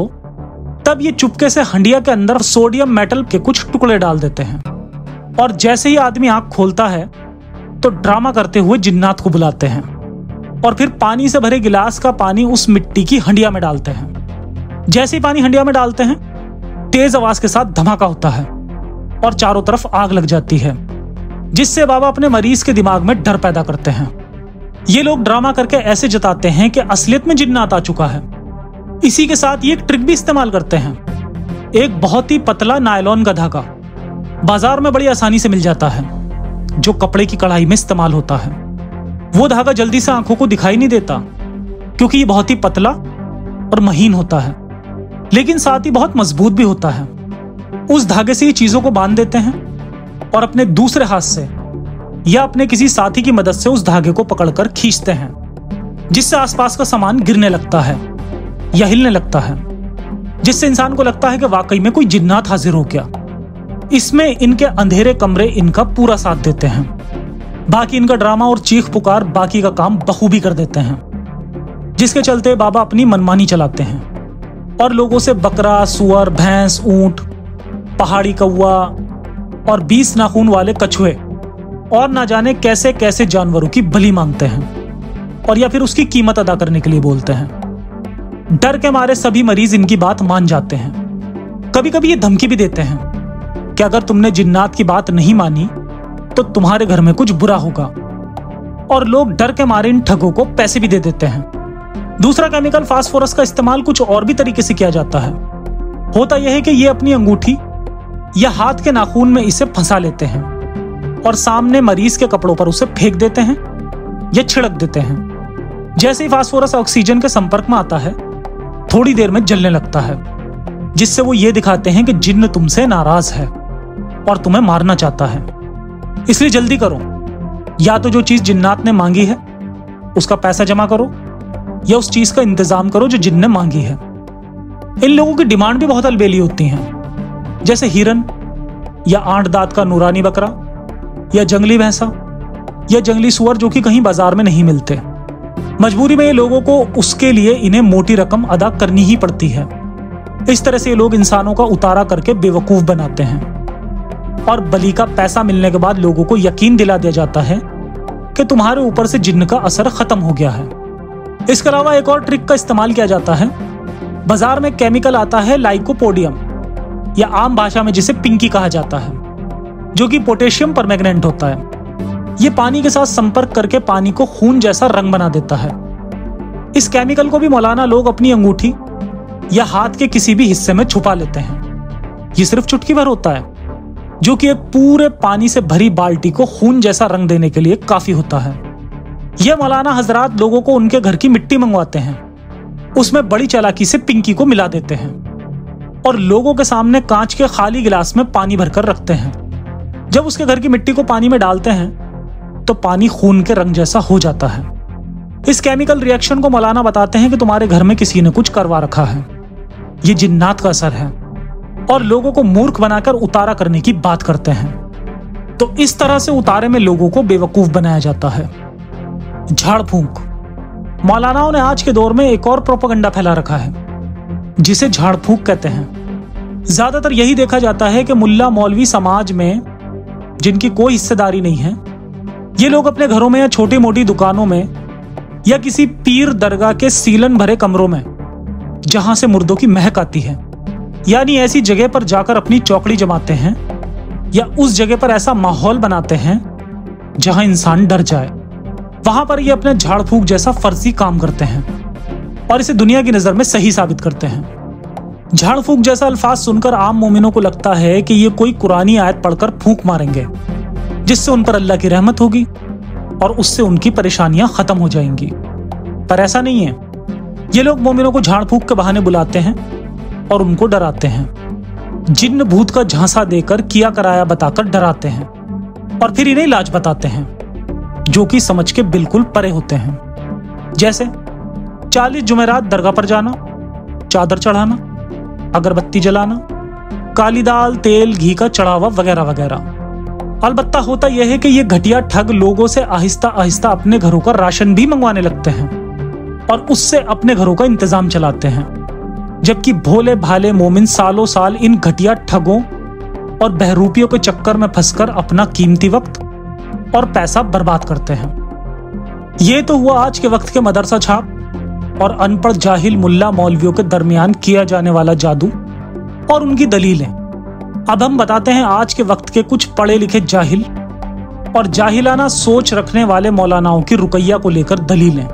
तब ये चुपके से हंडिया के अंदर सोडियम मेटल के कुछ टुकड़े डाल देते हैं और जैसे ही आदमी आंख खोलता है तो ड्रामा करते हुए जिन्नात को बुलाते हैं और फिर पानी से भरे गिलास का पानी उस मिट्टी की हंडिया में डालते हैं। जैसे ही पानी हंडिया में डालते हैं तेज आवाज के साथ धमाका होता है और चारों तरफ आग लग जाती है जिससे बाबा अपने मरीज के दिमाग में डर पैदा करते हैं। ये लोग ड्रामा करके ऐसे जताते हैं कि असलियत में जिन्नात आ चुका है। इसी के साथ ये एक ट्रिक भी इस्तेमाल करते हैं। एक बहुत ही पतला नायलॉन का धागा बाजार में बड़ी आसानी से मिल जाता है जो कपड़े की कढ़ाई में इस्तेमाल होता है। वो धागा जल्दी से आंखों को दिखाई नहीं देता क्योंकि ये बहुत ही पतला और महीन होता है, लेकिन साथ ही बहुत मजबूत भी होता है। उस धागे से ये चीजों को बांध देते हैं और अपने दूसरे हाथ से या अपने किसी साथी की मदद से उस धागे को पकड़कर खींचते हैं जिससे आसपास का सामान गिरने लगता है या हिलने लगता है, जिससे इंसान को लगता है कि वाकई में कोई जिन्नात हाजिर हो गया। इसमें इनके अंधेरे कमरे इनका पूरा साथ देते हैं। बाकी इनका ड्रामा और चीख पुकार बाकी का काम बखूबी कर देते हैं, जिसके चलते बाबा अपनी मनमानी चलाते हैं और लोगों से बकरा, सुअर, भैंस, ऊंट, पहाड़ी कौवा और 20 नाखून वाले कछुए और ना जाने कैसे कैसे जानवरों की बलि मांगते हैं और या फिर उसकी कीमत अदा करने के लिए बोलते हैं। डर के मारे सभी मरीज इनकी बात मान जाते हैं। कभी कभी ये धमकी भी देते हैं कि अगर तुमने जिन्नात की बात नहीं मानी तो तुम्हारे घर में कुछ बुरा होगा, और लोग डर के मारे इन ठगों को पैसे भी दे देते हैं। दूसरा केमिकल फास्फोरस का इस्तेमाल कुछ और भी तरीके से किया जाता है। होता यह है कि ये अपनी अंगूठी या हाथ के नाखून में इसे फंसा लेते हैं और सामने मरीज के कपड़ों पर उसे फेंक देते हैं या छिड़क देते हैं। जैसे ही फास्फोरस ऑक्सीजन के संपर्क में आता है थोड़ी देर में जलने लगता है, जिससे वो ये दिखाते हैं कि जिन्न तुमसे नाराज है और तुम्हें मारना चाहता है। इसलिए जल्दी करो, या तो जो चीज जिन्नात ने मांगी है उसका पैसा जमा करो या उस चीज का इंतजाम करो जो जिन्न ने मांगी है। इन लोगों की डिमांड भी बहुत अलबेली होती हैं, जैसे हिरन या 8 दांत का नूरानी बकरा या जंगली भैंसा या जंगली सुअर जो कि कहीं बाजार में नहीं मिलते। मजबूरी में ये लोगों को उसके लिए इन्हें मोटी रकम अदा करनी ही पड़ती है। इस तरह से ये लोग इंसानों का उतारा करके बेवकूफ बनाते हैं और बलि का पैसा मिलने के बाद लोगों को यकीन दिला दिया जाता है कि तुम्हारे ऊपर से जिन्न का असर खत्म हो गया है। इसके अलावा एक और ट्रिक का इस्तेमाल किया जाता है। बाजार में केमिकल आता है लाइकोपोडियम, या आम भाषा में जिसे पिंकी कहा जाता है, जो कि पोटेशियम परमैंगनेट होता है। यह पानी के साथ संपर्क करके पानी को खून जैसा रंग बना देता है। इस केमिकल को भी मौलाना लोग अपनी अंगूठी या हाथ के किसी भी हिस्से में छुपा लेते हैं। यह सिर्फ चुटकी भर होता है, जो कि एक पूरे पानी से भरी बाल्टी को खून जैसा रंग देने के लिए काफी होता है। यह मौलाना हजरात लोगों को उनके घर की मिट्टी मंगवाते हैं, उसमें बड़ी चालाकी से पिंकी को मिला देते हैं और लोगों के सामने कांच के खाली गिलास में पानी भरकर रखते हैं। जब उसके घर की मिट्टी को पानी में डालते हैं तो पानी खून के रंग जैसा हो जाता है। इस केमिकल रिएक्शन को मौलाना बताते हैं कि तुम्हारे घर में किसी ने कुछ करवा रखा है, ये जिन्नात का असर है, और लोगों को मूर्ख बनाकर उतारा करने की बात करते हैं। तो इस तरह से उतारे में लोगों को बेवकूफ बनाया जाता है। झाड़ फूंक। मौलानाओं ने आज के दौर में एक और प्रोपेगेंडा फैला रखा है जिसे झाड़ फूंक कहते हैं। ज्यादातर यही देखा जाता है कि मुल्ला मौलवी समाज में जिनकी कोई हिस्सेदारी नहीं है, ये लोग अपने घरों में या छोटी मोटी दुकानों में या किसी पीर दरगाह के सीलन भरे कमरों में जहां से मुर्दों की महक आती है, यानी ऐसी जगह पर जाकर अपनी चौकड़ी जमाते हैं या उस जगह पर ऐसा माहौल बनाते हैं जहां इंसान डर जाए। वहां पर ये अपने झाड़ फूक जैसा फर्जी काम करते हैं और इसे दुनिया की नजर में सही साबित करते हैं। झाड़ फूक जैसा अल्फाज सुनकर आम मोमिनों को लगता है कि ये कोई कुरानी आयत पढ़कर फूंक मारेंगे जिससे उन पर अल्लाह की रहमत होगी और उससे उनकी परेशानियां खत्म हो जाएंगी। पर ऐसा नहीं है। ये लोग मोमिनों को झाड़ फूक के बहाने बुलाते हैं और उनको डराते हैं। जिन्न भूत का झांसा देकर किया कराया बताकर डराते हैं और फिर इन्हें इलाज बताते हैं जो कि समझ के बिल्कुल परे होते हैं। जैसे 40 जुमेरात दरगाह पर जाना, चादर चढ़ाना, अगरबत्ती जलाना, काली दाल, तेल, घी का चढ़ावा वगैरह वगैरह। अलबत्ता होता यह है कि ये घटिया ठग लोगों से आहिस्ता आहिस्ता अपने घरों का राशन भी मंगवाने लगते हैं और उससे अपने घरों का इंतजाम चलाते हैं, जबकि भोले भाले मोमिन सालों साल इन घटिया ठगों और बहरूपियों के चक्कर में फंसकर अपना कीमती वक्त और पैसा बर्बाद करते हैं। ये तो हुआ आज के वक्त के मदरसा छाप और अनपढ़ जाहिल मुल्ला मौलवियों के दरमियान किया जाने वाला जादू और उनकी दलीलें। अब हम बताते हैं आज के वक्त के कुछ पढ़े लिखे जाहिल और जाहिलाना सोच रखने वाले मौलानाओं की रुकैया को लेकर दलीलें।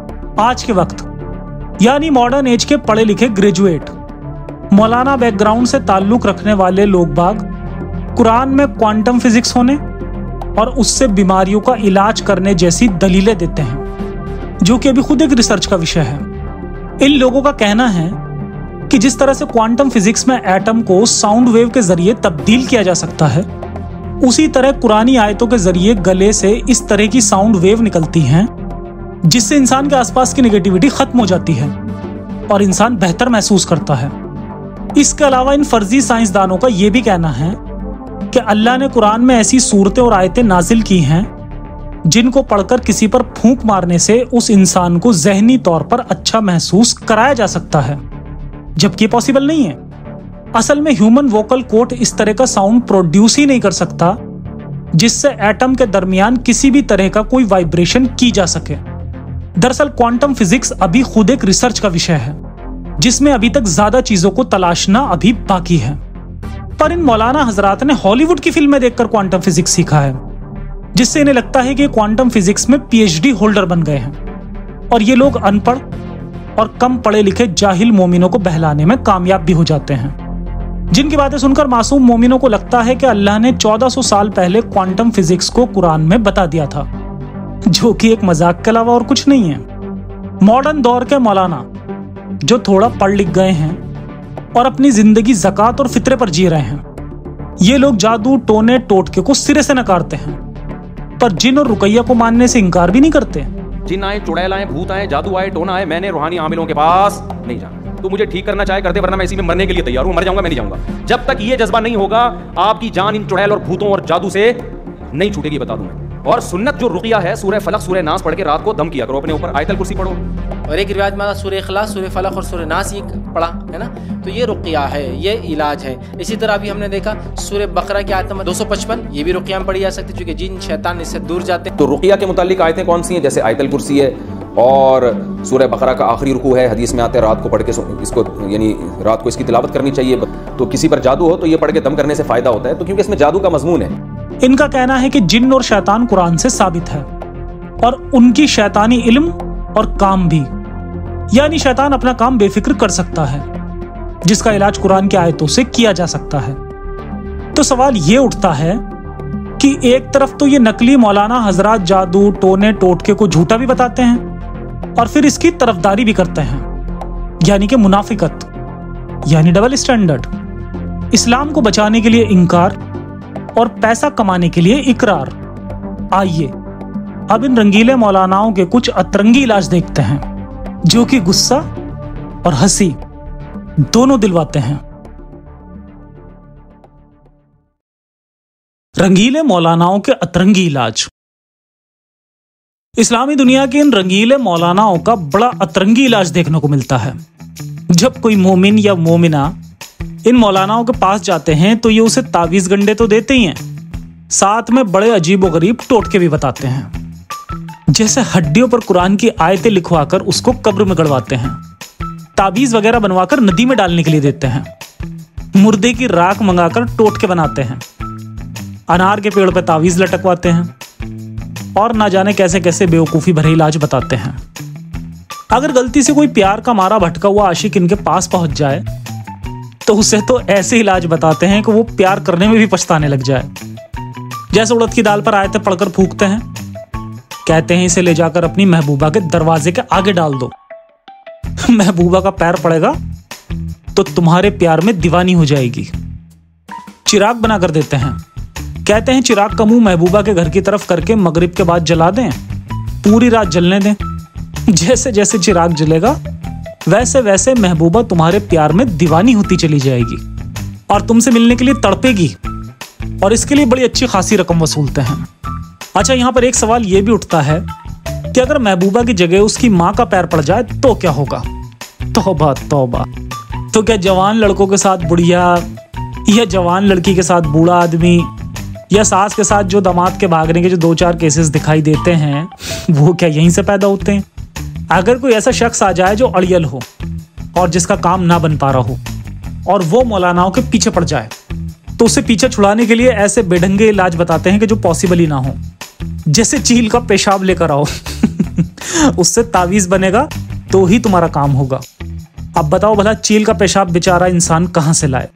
आज के वक्त यानी मॉडर्न एज के पढ़े लिखे ग्रेजुएट मौलाना बैकग्राउंड से ताल्लुक रखने वाले लोग बाग कुरान में क्वांटम फिजिक्स होने और उससे बीमारियों का इलाज करने जैसी दलीलें देते हैं, जो कि अभी खुद एक रिसर्च का विषय है। इन लोगों का कहना है कि जिस तरह से क्वांटम फिजिक्स में एटम को साउंड वेव के जरिए तब्दील किया जा सकता है, उसी तरह कुरानी आयतों के जरिए गले से इस तरह की साउंड वेव निकलती हैं जिससे इंसान के आसपास की नेगेटिविटी खत्म हो जाती है और इंसान बेहतर महसूस करता है। इसके अलावा इन फर्जी साइंसदानों का यह भी कहना है कि अल्लाह ने कुरान में ऐसी सूरतें और आयतें नाजिल की हैं जिनको पढ़कर किसी पर फूंक मारने से उस इंसान को ज़हनी तौर पर अच्छा महसूस कराया जा सकता है, जबकि पॉसिबल नहीं है। असल में ह्यूमन वोकल कोट इस तरह का साउंड प्रोड्यूस ही नहीं कर सकता जिससे एटम के दरमियान किसी भी तरह का कोई वाइब्रेशन की जा सके। दरअसल क्वांटम फिजिक्स अभी खुद एक रिसर्च का विषय है जिसमें अभी तक ज्यादा चीजों को तलाशना अभी बाकी है। पर इन मौलाना हजरात ने हॉलीवुड की फिल्में देखकर क्वांटम फिजिक्स सीखा है, जिससे इन्हें लगता है कि क्वांटम फिजिक्स में पीएचडी होल्डर बन गए हैं और ये लोग अनपढ़ और कम पढ़े लिखे जाहिल मोमिनों को बहलाने में कामयाब भी हो जाते हैं, जिनकी बातें सुनकर मासूम मोमिनों को लगता है कि अल्लाह ने 1400 साल पहले क्वांटम फिजिक्स को कुरान में बता दिया था, जो कि एक मजाक के अलावा और कुछ नहीं है। मॉडर्न दौर के मौलाना जो थोड़ा पढ़ लिख गए हैं और अपनी जिंदगी ज़कात और फितरे पर जी रहे हैं, ये लोग जादू टोने टोटके को सिरे से नकारते हैं, पर जिन और रुकैया को मानने से इनकार भी नहीं करते। जिन आए, चुड़ैल आए, भूत आए, जादू आए, टोना आए, मैंने रूहानी आमिलों के पास नहीं जाना। तू मुझे ठीक करना चाहे करते, वरना मैं इसी में मरने के लिए तैयार हूं। मर जाऊंगा, मैं नहीं जाऊंगा। जब तक ये जज्बा नहीं होगा आपकी जान इन चुड़ैल और भूतों और जादू से नहीं छूटेगी, बता दूं मैं। और सुन्नत जो रुकिया है, सूरह फलक सूरह नास पढ़ के रात को दम किया करो अपने ऊपर, आयतल कुर्सी पढ़ो। और एक रिवायत में सूरह इखलास, सूरह फलक और सूरह नास ही पढ़ा है ना, तो ये रुकिया है, ये इलाज है। इसी तरह अभी हमने देखा सूरह बकरा की आयत नंबर 255, ये भी रुकिया में पढ़ी जा सकती है, क्योंकि जिन शैतान इससे दूर जाते हैं। तो रुकिया के मुतालिक आयतें कौन सी हैं? जैसे आयतल कुर्सी है और सूरह बकरा का आखिरी रुकू है, हदीस में आते हैं रात को पढ़ के इसको, यानी रात को इसकी तिलावत करनी चाहिए। तो किसी पर जादू हो तो ये पढ़ के दम करने से फायदा होता है, तो क्योंकि इसमें जादू का मजमून है। इनका कहना है कि जिन्न और शैतान कुरान से साबित है और उनकी शैतानी इल्म और काम भी, यानी शैतान अपना काम बेफिक्र कर सकता है, जिसका इलाज कुरान की आयतों से किया जा सकता है। तो सवाल ये उठता है कि एक तरफ तो ये नकली मौलाना हजरात जादू टोने टोटके को झूठा भी बताते हैं और फिर इसकी तरफदारी भी करते हैं, यानी कि मुनाफिकत, यानी डबल स्टैंडर्ड। इस्लाम को बचाने के लिए इनकार और पैसा कमाने के लिए इकरार। आइए अब इन रंगीले मौलानाओं के कुछ अतरंगी इलाज देखते हैं, जो कि गुस्सा और हंसी दोनों दिलवाते हैं। रंगीले मौलानाओं के अतरंगी इलाज। इस्लामी दुनिया के इन रंगीले मौलानाओं का बड़ा अतरंगी इलाज देखने को मिलता है। जब कोई मोमिन या मोमिना इन मौलानाओं के पास जाते हैं तो ये उसे तावीज गंडे तो देते ही हैं, साथ में बड़े अजीब व गरीब टोटके भी बताते हैं। जैसे हड्डियों पर कुरान की आयतें लिखवाकर उसको कब्र में गड़वाते हैं, ताबीज वगैरह बनवाकर नदी में डालने के लिए देते हैं, मुर्दे की राख मंगाकर टोटके बनाते हैं, अनार के पेड़ पर तावीज लटकवाते हैं, और ना जाने कैसे कैसे बेवकूफ़ी भरे इलाज बताते हैं। अगर गलती से कोई प्यार का मारा भटका हुआ आशिक इनके पास पहुंच जाए तो उसे तो ऐसे इलाज बताते हैं कि वो प्यार करने में भी पछताने लग जाए। जैसे उड़द की दाल पर आयतें पढ़कर फूंकते हैं, कहते हैं इसे ले जाकर अपनी महबूबा के दरवाजे के आगे डाल दो, महबूबा का पैर पड़ेगा तो तुम्हारे प्यार में दीवानी हो जाएगी। चिराग बना कर देते हैं, कहते हैं चिराग का मुंह महबूबा के घर की तरफ करके मगरिब के बाद जला दें, पूरी रात जलने दें। जैसे जैसे चिराग जलेगा वैसे वैसे महबूबा तुम्हारे प्यार में दीवानी होती चली जाएगी और तुमसे मिलने के लिए तड़पेगी, और इसके लिए बड़ी अच्छी खासी रकम वसूलते हैं। अच्छा, यहाँ पर एक सवाल ये भी उठता है कि अगर महबूबा की जगह उसकी माँ का पैर पड़ जाए तो क्या होगा? तौबा तौबा। तो क्या जवान लड़कों के साथ बुढ़िया, या जवान लड़की के साथ बूढ़ा आदमी, या सास के साथ जो दामाद के भागने के जो 2-4 केसेस दिखाई देते हैं वो क्या यहीं से पैदा होते हैं? अगर कोई ऐसा शख्स आ जाए जो अड़ियल हो और जिसका काम ना बन पा रहा हो और वो मौलानाओं के पीछे पड़ जाए तो उसे पीछे छुड़ाने के लिए ऐसे बेढंगे इलाज बताते हैं कि जो पॉसिबल ही ना हो। जैसे चील का पेशाब लेकर आओ उससे तावीज बनेगा तो ही तुम्हारा काम होगा। अब बताओ भला चील का पेशाब बेचारा इंसान कहां से लाए?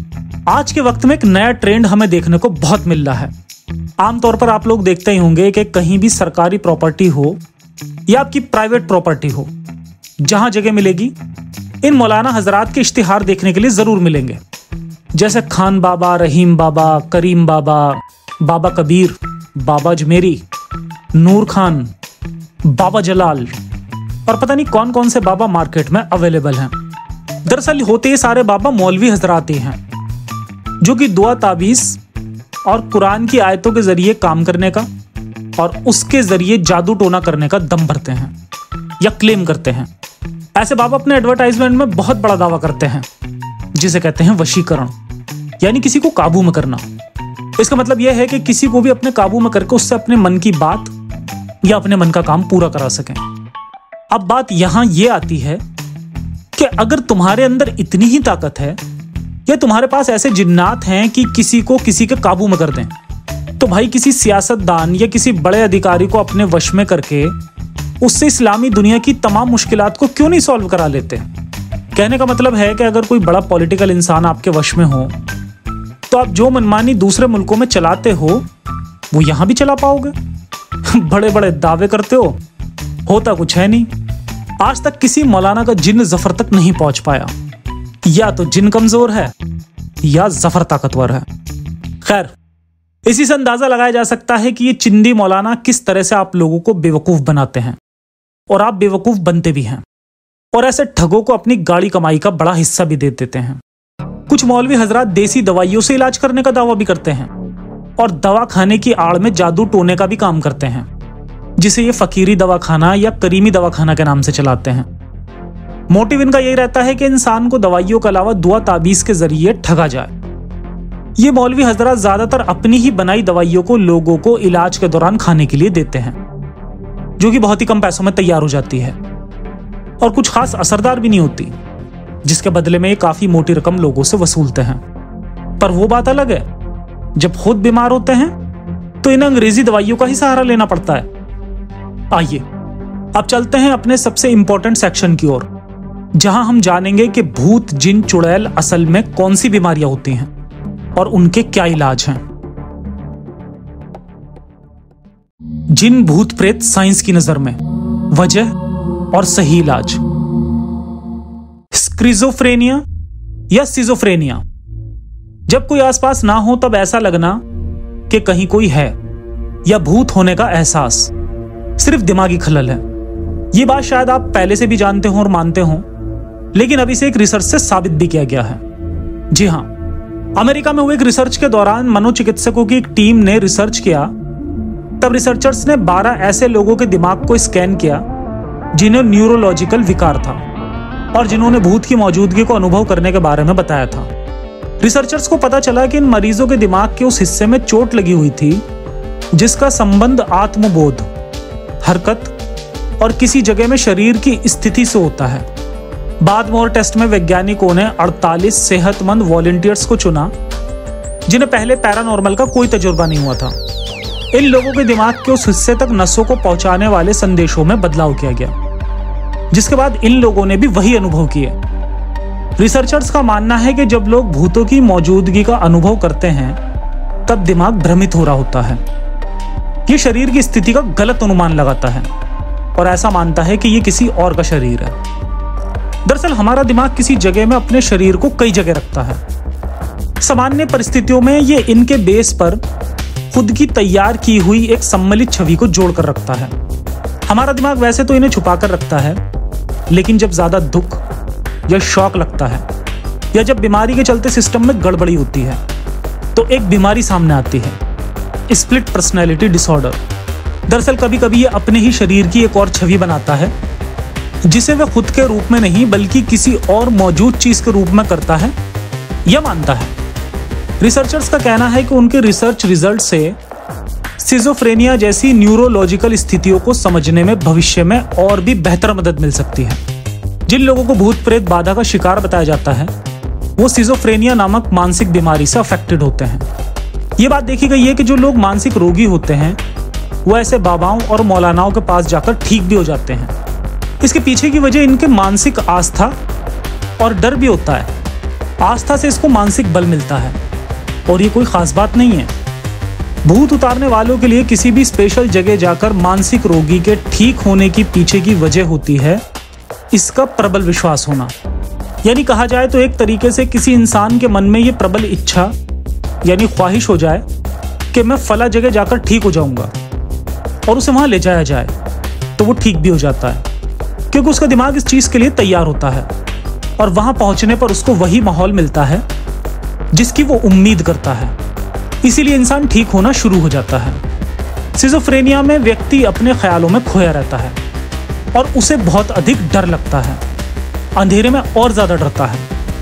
आज के वक्त में एक नया ट्रेंड हमें देखने को बहुत मिल रहा है। आमतौर पर आप लोग देखते ही होंगे कि कहीं भी सरकारी प्रॉपर्टी हो या आपकी प्राइवेट प्रॉपर्टी हो, जहां जगह मिलेगी इन मौलाना हजरात के इश्तिहार देखने के लिए जरूर मिलेंगे। जैसे खान बाबा, रहीम बाबा, करीम बाबा, बाबा कबीर, बाबा अजमेरी, नूर खान, बाबा जलाल और पता नहीं कौन कौन से बाबा मार्केट में अवेलेबल हैं। दरअसल होते ये सारे बाबा मौलवी हजरात ही हैं जो कि दुआ ताबीज और कुरान की आयतों के जरिए काम करने का और उसके जरिए जादू टोना करने का दम भरते हैं या क्लेम करते हैं। ऐसे बाबा अपने एडवर्टाइजमेंट में बहुत बड़ा दावा करते हैं जिसे कहते हैं वशीकरण, यानी किसी को काबू में करना। इसका मतलब यह है कि किसी को भी अपने काबू में करके उससे अपने मन की बात या अपने मन का काम पूरा करा सकें। अब बात यहां यह आती है कि अगर तुम्हारे अंदर इतनी ही ताकत है या तुम्हारे पास ऐसे जिन्नात हैं कि किसी को किसी के काबू में कर दें, तो भाई किसी सियासतदान या किसी बड़े अधिकारी को अपने वश में करके उससे इस्लामी दुनिया की तमाम मुश्किलात को क्यों नहीं सॉल्व करा लेते? कहने का मतलब है कि अगर कोई बड़ा पॉलिटिकल इंसान आपके वश में हो तो आप जो मनमानी दूसरे मुल्कों में चलाते हो वो यहां भी चला पाओगे। बड़े बड़े दावे करते हो, होता कुछ है नहीं। आज तक किसी मौलाना का जिन्न जफर तक नहीं पहुंच पाया। या तो जिन कमजोर है या जफर ताकतवर है। खैर, इसी से अंदाजा लगाया जा सकता है कि ये चिंदी मौलाना किस तरह से आप लोगों को बेवकूफ बनाते हैं और आप बेवकूफ बनते भी हैं और ऐसे ठगों को अपनी गाड़ी कमाई का बड़ा हिस्सा भी दे देते हैं। कुछ मौलवी हजरात देसी दवाइयों से इलाज करने का दावा भी करते हैं और दवा खाने की आड़ में जादू टोने का भी काम करते हैं, जिसे ये फकीरी दवाखाना या करीमी दवाखाना के नाम से चलाते हैं। मोटिव इनका यही रहता है कि इंसान को दवाइयों के अलावा दुआ ताबीज के जरिए ठगा जाए। ये मौलवी हजरात ज्यादातर अपनी ही बनाई दवाइयों को लोगों को इलाज के दौरान खाने के लिए देते हैं, जो कि बहुत ही कम पैसों में तैयार हो जाती है और कुछ खास असरदार भी नहीं होती, जिसके बदले में ये काफी मोटी रकम लोगों से वसूलते हैं। पर वो बात अलग है, जब खुद बीमार होते हैं तो इन्हें अंग्रेजी दवाइयों का ही सहारा लेना पड़ता है। आइए अब चलते हैं अपने सबसे इंपॉर्टेंट सेक्शन की ओर, जहां हम जानेंगे कि भूत, जिन, चुड़ैल असल में कौन सी बीमारियां होती हैं और उनके क्या इलाज हैं। जिन, भूत, प्रेत साइंस की नजर में वजह और सही इलाज। स्किज़ोफ्रेनिया या सिजोफ्रेनिया। जब कोई आसपास ना हो तब ऐसा लगना कि कहीं कोई है या भूत होने का एहसास सिर्फ दिमागी खलल है। ये बात शायद आप पहले से भी जानते हो और मानते हो, लेकिन अभी से एक रिसर्च से साबित भी किया गया है। जी हां, अमेरिका में हुए एक रिसर्च के दौरान मनोचिकित्सकों की एक टीम ने रिसर्च किया। तब रिसर्चर्स ने 12 ऐसे लोगों के दिमाग को स्कैन किया जिन्हें न्यूरोलॉजिकल विकार था और जिन्होंने भूत की मौजूदगी को अनुभव करने के बारे में बताया था। रिसर्चर्स को पता चला कि इन मरीजों के दिमाग के उस हिस्से में चोट लगी हुई थी जिसका संबंध आत्मबोध, हरकत और किसी जगह में शरीर की स्थिति से होता है। बाद में और टेस्ट में वैज्ञानिकों ने 48 सेहतमंद वॉलंटियर्स को चुना जिन्हें पहले पैरानॉर्मल का कोई तजुर्बा नहीं हुआ था। इन लोगों के दिमाग के उस हिस्से तक नसों को पहुंचाने वाले संदेशों में बदलाव किया गया, जिसके बाद इन लोगों ने भी वही अनुभव किए। रिसर्चर्स का मानना है कि जब लोग भूतों की मौजूदगी का अनुभव करते हैं तब दिमाग भ्रमित हो रहा होता है। ये शरीर की स्थिति का गलत अनुमान लगाता है और ऐसा मानता है कि ये किसी और का शरीर है। दरअसल हमारा दिमाग किसी जगह में अपने शरीर को कई जगह रखता है। सामान्य परिस्थितियों में ये इनके बेस पर खुद की तैयार की हुई एक सम्मिलित छवि को जोड़कर रखता है। हमारा दिमाग वैसे तो इन्हें छुपा कर रखता है, लेकिन जब ज्यादा दुख या शौक लगता है या जब बीमारी के चलते सिस्टम में गड़बड़ी होती है तो एक बीमारी सामने आती है, स्प्लिट पर्सनैलिटी डिसऑर्डर। दरअसल कभी कभी ये अपने ही शरीर की एक और छवि बनाता है जिसे वह खुद के रूप में नहीं बल्कि किसी और मौजूद चीज के रूप में करता है या मानता है। रिसर्चर्स का कहना है कि उनके रिसर्च रिजल्ट से सिजोफ्रेनिया जैसी न्यूरोलॉजिकल स्थितियों को समझने में भविष्य में और भी बेहतर मदद मिल सकती है। जिन लोगों को भूत प्रेत बाधा का शिकार बताया जाता है वो सिजोफ्रेनिया नामक मानसिक बीमारी से अफेक्टेड होते हैं। ये बात देखी गई है कि जो लोग मानसिक रोगी होते हैं वो ऐसे बाबाओं और मौलानाओं के पास जाकर ठीक भी हो जाते हैं। इसके पीछे की वजह इनके मानसिक आस्था और डर भी होता है। आस्था से इसको मानसिक बल मिलता है और ये कोई खास बात नहीं है। भूत उतारने वालों के लिए किसी भी स्पेशल जगह जाकर मानसिक रोगी के ठीक होने की पीछे की वजह होती है इसका प्रबल विश्वास होना। यानी कहा जाए तो एक तरीके से किसी इंसान के मन में ये प्रबल इच्छा यानी ख्वाहिश हो जाए कि मैं फला जगह जाकर ठीक हो जाऊंगा और उसे वहां ले जाया जाए तो वो ठीक भी हो जाता है, क्योंकि उसका दिमाग इस चीज के लिए तैयार होता है और वहां पहुंचने पर उसको वही माहौल मिलता है जिसकी वो उम्मीद करता है। इसीलिए इंसान ठीक होना शुरू हो जाता है। सिजोफ्रेनिया में व्यक्ति अपने ख्यालों में खोया रहता है और उसे बहुत अधिक डर लगता है, अंधेरे में और ज्यादा डरता है।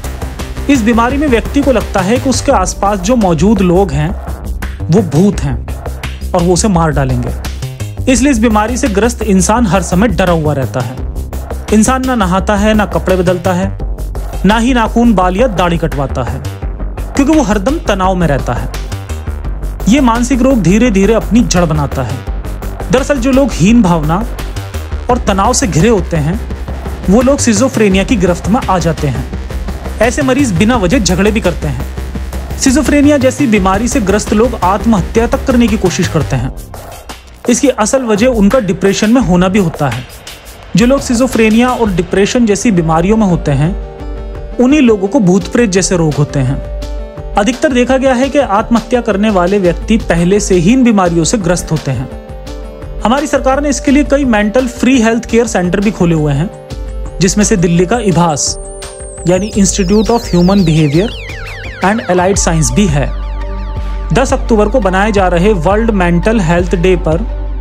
इस बीमारी में व्यक्ति को लगता है कि उसके आसपास जो मौजूद लोग हैं वो भूत हैं और वो उसे मार डालेंगे। इसलिए इस बीमारी से ग्रस्त इंसान हर समय डरा हुआ रहता है। इंसान ना नहाता है, ना कपड़े बदलता है, ना ही नाखून, बाल या दाढ़ी कटवाता है, क्योंकि वो हरदम तनाव में रहता है। ये मानसिक रोग धीरे धीरे अपनी जड़ बनाता है। दरअसल जो लोग हीन भावना और तनाव से घिरे होते हैं वो लोग सिजोफ्रेनिया की गिरफ्त में आ जाते हैं। ऐसे मरीज बिना वजह झगड़े भी करते हैं। सिजोफ्रेनिया जैसी बीमारी से ग्रस्त लोग आत्महत्या तक करने की कोशिश करते हैं। इसकी असल वजह उनका डिप्रेशन में होना भी होता है। जो लोग सिजोफ्रेनिया और डिप्रेशन जैसी बीमारियों में होते हैं उन्हीं लोगों को भूत प्रेत जैसे रोग होते हैं। अधिकतर देखा गया है कि आत्महत्या करने वाले व्यक्ति पहले से ही इन बीमारियों से ग्रस्त होते हैं। हमारी सरकार ने इसके लिए कई mental free health care centre भी खोले हुए हैं, जिसमें से दिल्ली का इभास यानी institute of human behaviour and allied science भी है। 10 अक्टूबर को बनाए जा रहे वर्ल्ड मेंटल हेल्थ डे पर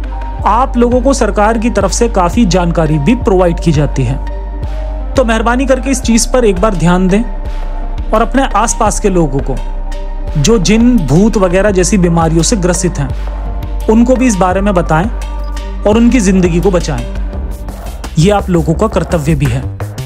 आप लोगों को सरकार की तरफ से काफी जानकारी भी प्रोवाइड की जाती है। तो मेहरबानी करके इस चीज पर एक बार ध्यान दें और अपने आसपास के लोगों को जो जिन भूत वगैरह जैसी बीमारियों से ग्रसित हैं उनको भी इस बारे में बताएं और उनकी जिंदगी को बचाएं। ये आप लोगों का कर्तव्य भी है।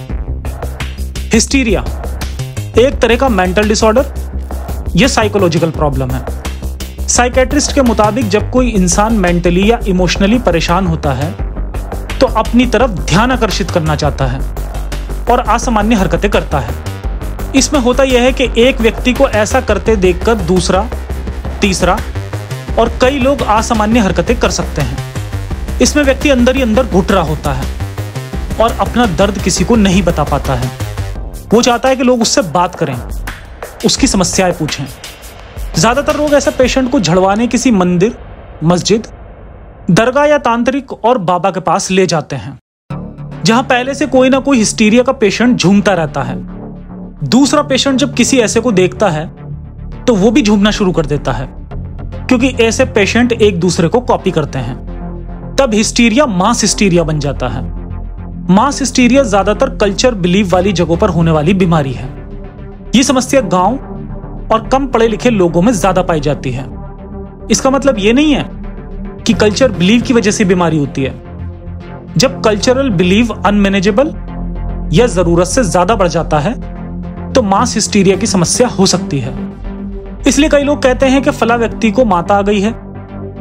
हिस्टीरिया एक तरह का मेंटल डिसऑर्डर या साइकोलॉजिकल प्रॉब्लम है। साइकेट्रिस्ट के मुताबिक जब कोई इंसान मेंटली या इमोशनली परेशान होता है तो अपनी तरफ ध्यान आकर्षित करना चाहता है और असामान्य हरकतें करता है। इसमें होता यह है कि एक व्यक्ति को ऐसा करते देखकर दूसरा, तीसरा और कई लोग असामान्य हरकतें कर सकते हैं। इसमें व्यक्ति अंदर ही अंदर घुट रहा होता है और अपना दर्द किसी को नहीं बता पाता है। वो चाहता है कि लोग उससे बात करें, उसकी समस्याएं पूछें। ज्यादातर लोग ऐसे पेशेंट को झड़वाने किसी मंदिर, मस्जिद, दरगाह या तांत्रिक और बाबा के पास ले जाते हैं, जहां पहले से कोई ना कोई हिस्टीरिया का पेशेंट झूमता रहता है। दूसरा पेशेंट जब किसी ऐसे को देखता है तो वो भी झूमना शुरू कर देता है, क्योंकि ऐसे पेशेंट एक दूसरे को कॉपी करते हैं। तब हिस्टीरिया मास हिस्टीरिया बन जाता है। मास हिस्टीरिया ज्यादातर कल्चर बिलीव वाली जगहों पर होने वाली बीमारी है। ये समस्या गांव और कम पढ़े लिखे लोगों में ज्यादा पाई जाती है। इसका मतलब ये नहीं है कि कल्चर बिलीव की वजह से बीमारी होती है। जब कल्चरल बिलीव अनमैनेजेबल या जरूरत से ज्यादा बढ़ जाता है तो मास हिस्टीरिया की समस्या हो सकती है। इसलिए कई लोग कहते हैं कि फला व्यक्ति को माता आ गई है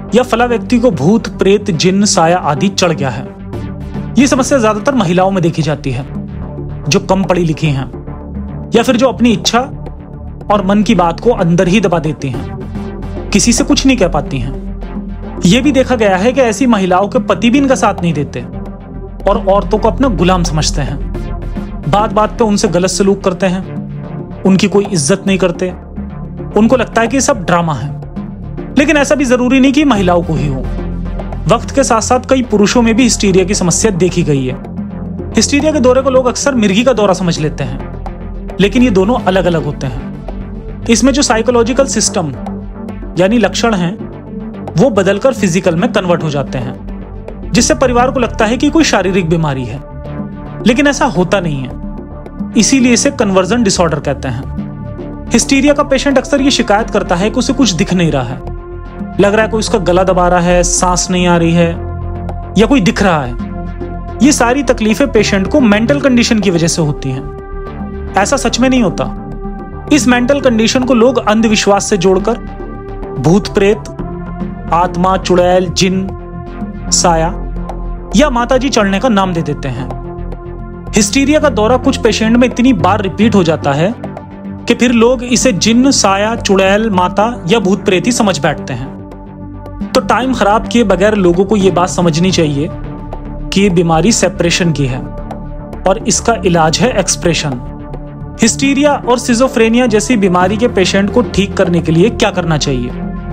या फला व्यक्ति को भूत प्रेत जिन्न साया आदि चढ़ गया है। ये समस्या ज्यादातर महिलाओं में देखी जाती है जो कम पढ़ी लिखी हैं या फिर जो अपनी इच्छा और मन की बात को अंदर ही दबा देती हैं, किसी से कुछ नहीं कह पाती हैं। यह भी देखा गया है कि ऐसी महिलाओं के पति भी इनका साथ नहीं देते और औरतों को अपना गुलाम समझते हैं, बात बात पे उनसे गलत सलूक करते हैं, उनकी कोई इज्जत नहीं करते। उनको लगता है कि सब ड्रामा है। लेकिन ऐसा भी जरूरी नहीं कि महिलाओं को ही हो। वक्त के साथ साथ कई पुरुषों में भी हिस्टीरिया की समस्या देखी गई है। हिस्टीरिया के दौरे को लोग अक्सर मिर्गी का दौरा समझ लेते हैं, लेकिन ये दोनों अलग अलग होते हैं। इसमें जो साइकोलॉजिकल सिस्टम यानी लक्षण हैं, वो बदलकर फिजिकल में कन्वर्ट हो जाते हैं, जिससे परिवार को लगता है कि कोई शारीरिक बीमारी है, लेकिन ऐसा होता नहीं है। इसीलिए इसे कन्वर्जन डिसऑर्डर कहते हैं। हिस्टीरिया का पेशेंट अक्सर ये शिकायत करता है कि उसे कुछ दिख नहीं रहा है, लग रहा है कोई उसका गला दबा रहा है, सांस नहीं आ रही है या कोई दिख रहा है। ये सारी तकलीफें पेशेंट को मेंटल कंडीशन की वजह से होती हैं। ऐसा सच में नहीं होता। इस मेंटल कंडीशन को लोग अंधविश्वास से जोड़कर भूत प्रेत, आत्मा, चुड़ैल, जिन, साया या माताजी चढ़ने का नाम दे देते हैं। हिस्टीरिया का दौरा कुछ पेशेंट में इतनी बार रिपीट हो जाता है कि फिर लोग इसे जिन्न, साया, चुड़ैल, माता या भूत प्रेत ही समझ बैठते हैं। तो टाइम खराब किए बगैर लोगों को यह बात समझनी चाहिए कि ये बीमारी सेपरेशन की है और इसका इलाज है एक्सप्रेशन। हिस्टीरिया और सिजोफ्रेनिया जैसी बीमारी के पेशेंट को ठीक करने के लिए क्या करना चाहिए?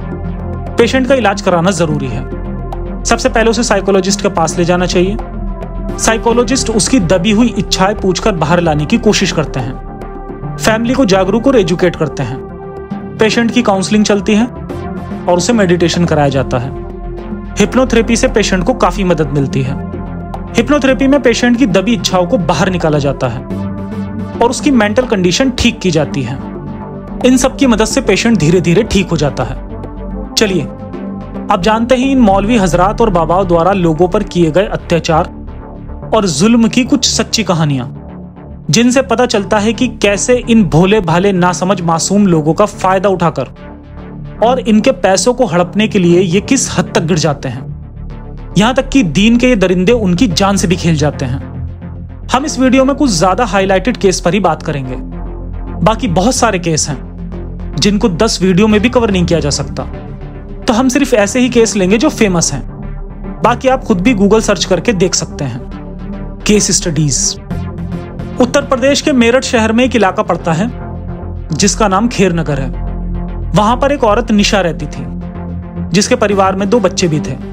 पेशेंट का इलाज कराना जरूरी है। सबसे पहले उसे साइकोलॉजिस्ट के पास ले जाना चाहिए। साइकोलॉजिस्ट उसकी दबी हुई इच्छाएं पूछकर बाहर लाने की कोशिश करते हैं, फैमिली को जागरूक और एजुकेट करते हैं। पेशेंट की काउंसलिंग चलती है और उसे मेडिटेशन कराया जाता है। हिप्नोथेरेपी से पेशेंट को काफी मदद मिलती है। हिप्नोथेरेपी में पेशेंट की दबी इच्छाओं को बाहर निकाला जाता है और उसकी मेंटल कंडीशन ठीक की जाती है। इन सब की मदद से पेशेंट धीरे धीरे ठीक हो जाता है। चलिए अब जानते हैं इन मौलवी हजरात और बाबाओं द्वारा लोगों पर किए गए अत्याचार और जुल्म की कुछ सच्ची कहानियां, जिनसे पता चलता है कि कैसे इन भोले भाले नासमझ मासूम लोगों का फायदा उठाकर और इनके पैसों को हड़पने के लिए ये किस हद तक गिर जाते हैं। यहां तक कि दीन के ये दरिंदे उनकी जान से भी खेल जाते हैं। हम इस वीडियो में कुछ ज्यादा हाईलाइटेड केस पर ही बात करेंगे। बाकी बहुत सारे केस हैं जिनको 10 वीडियो में भी कवर नहीं किया जा सकता, तो हम सिर्फ ऐसे ही केस लेंगे जो फेमस हैं। बाकी आप खुद भी गूगल सर्च करके देख सकते हैं। Case studies. उत्तर प्रदेश के मेरठ शहर में एक इलाका पड़ता है जिसका नाम खेर नगर है। वहां पर एक औरत निशा रहती थी, जिसके परिवार में 2 बच्चे भी थे।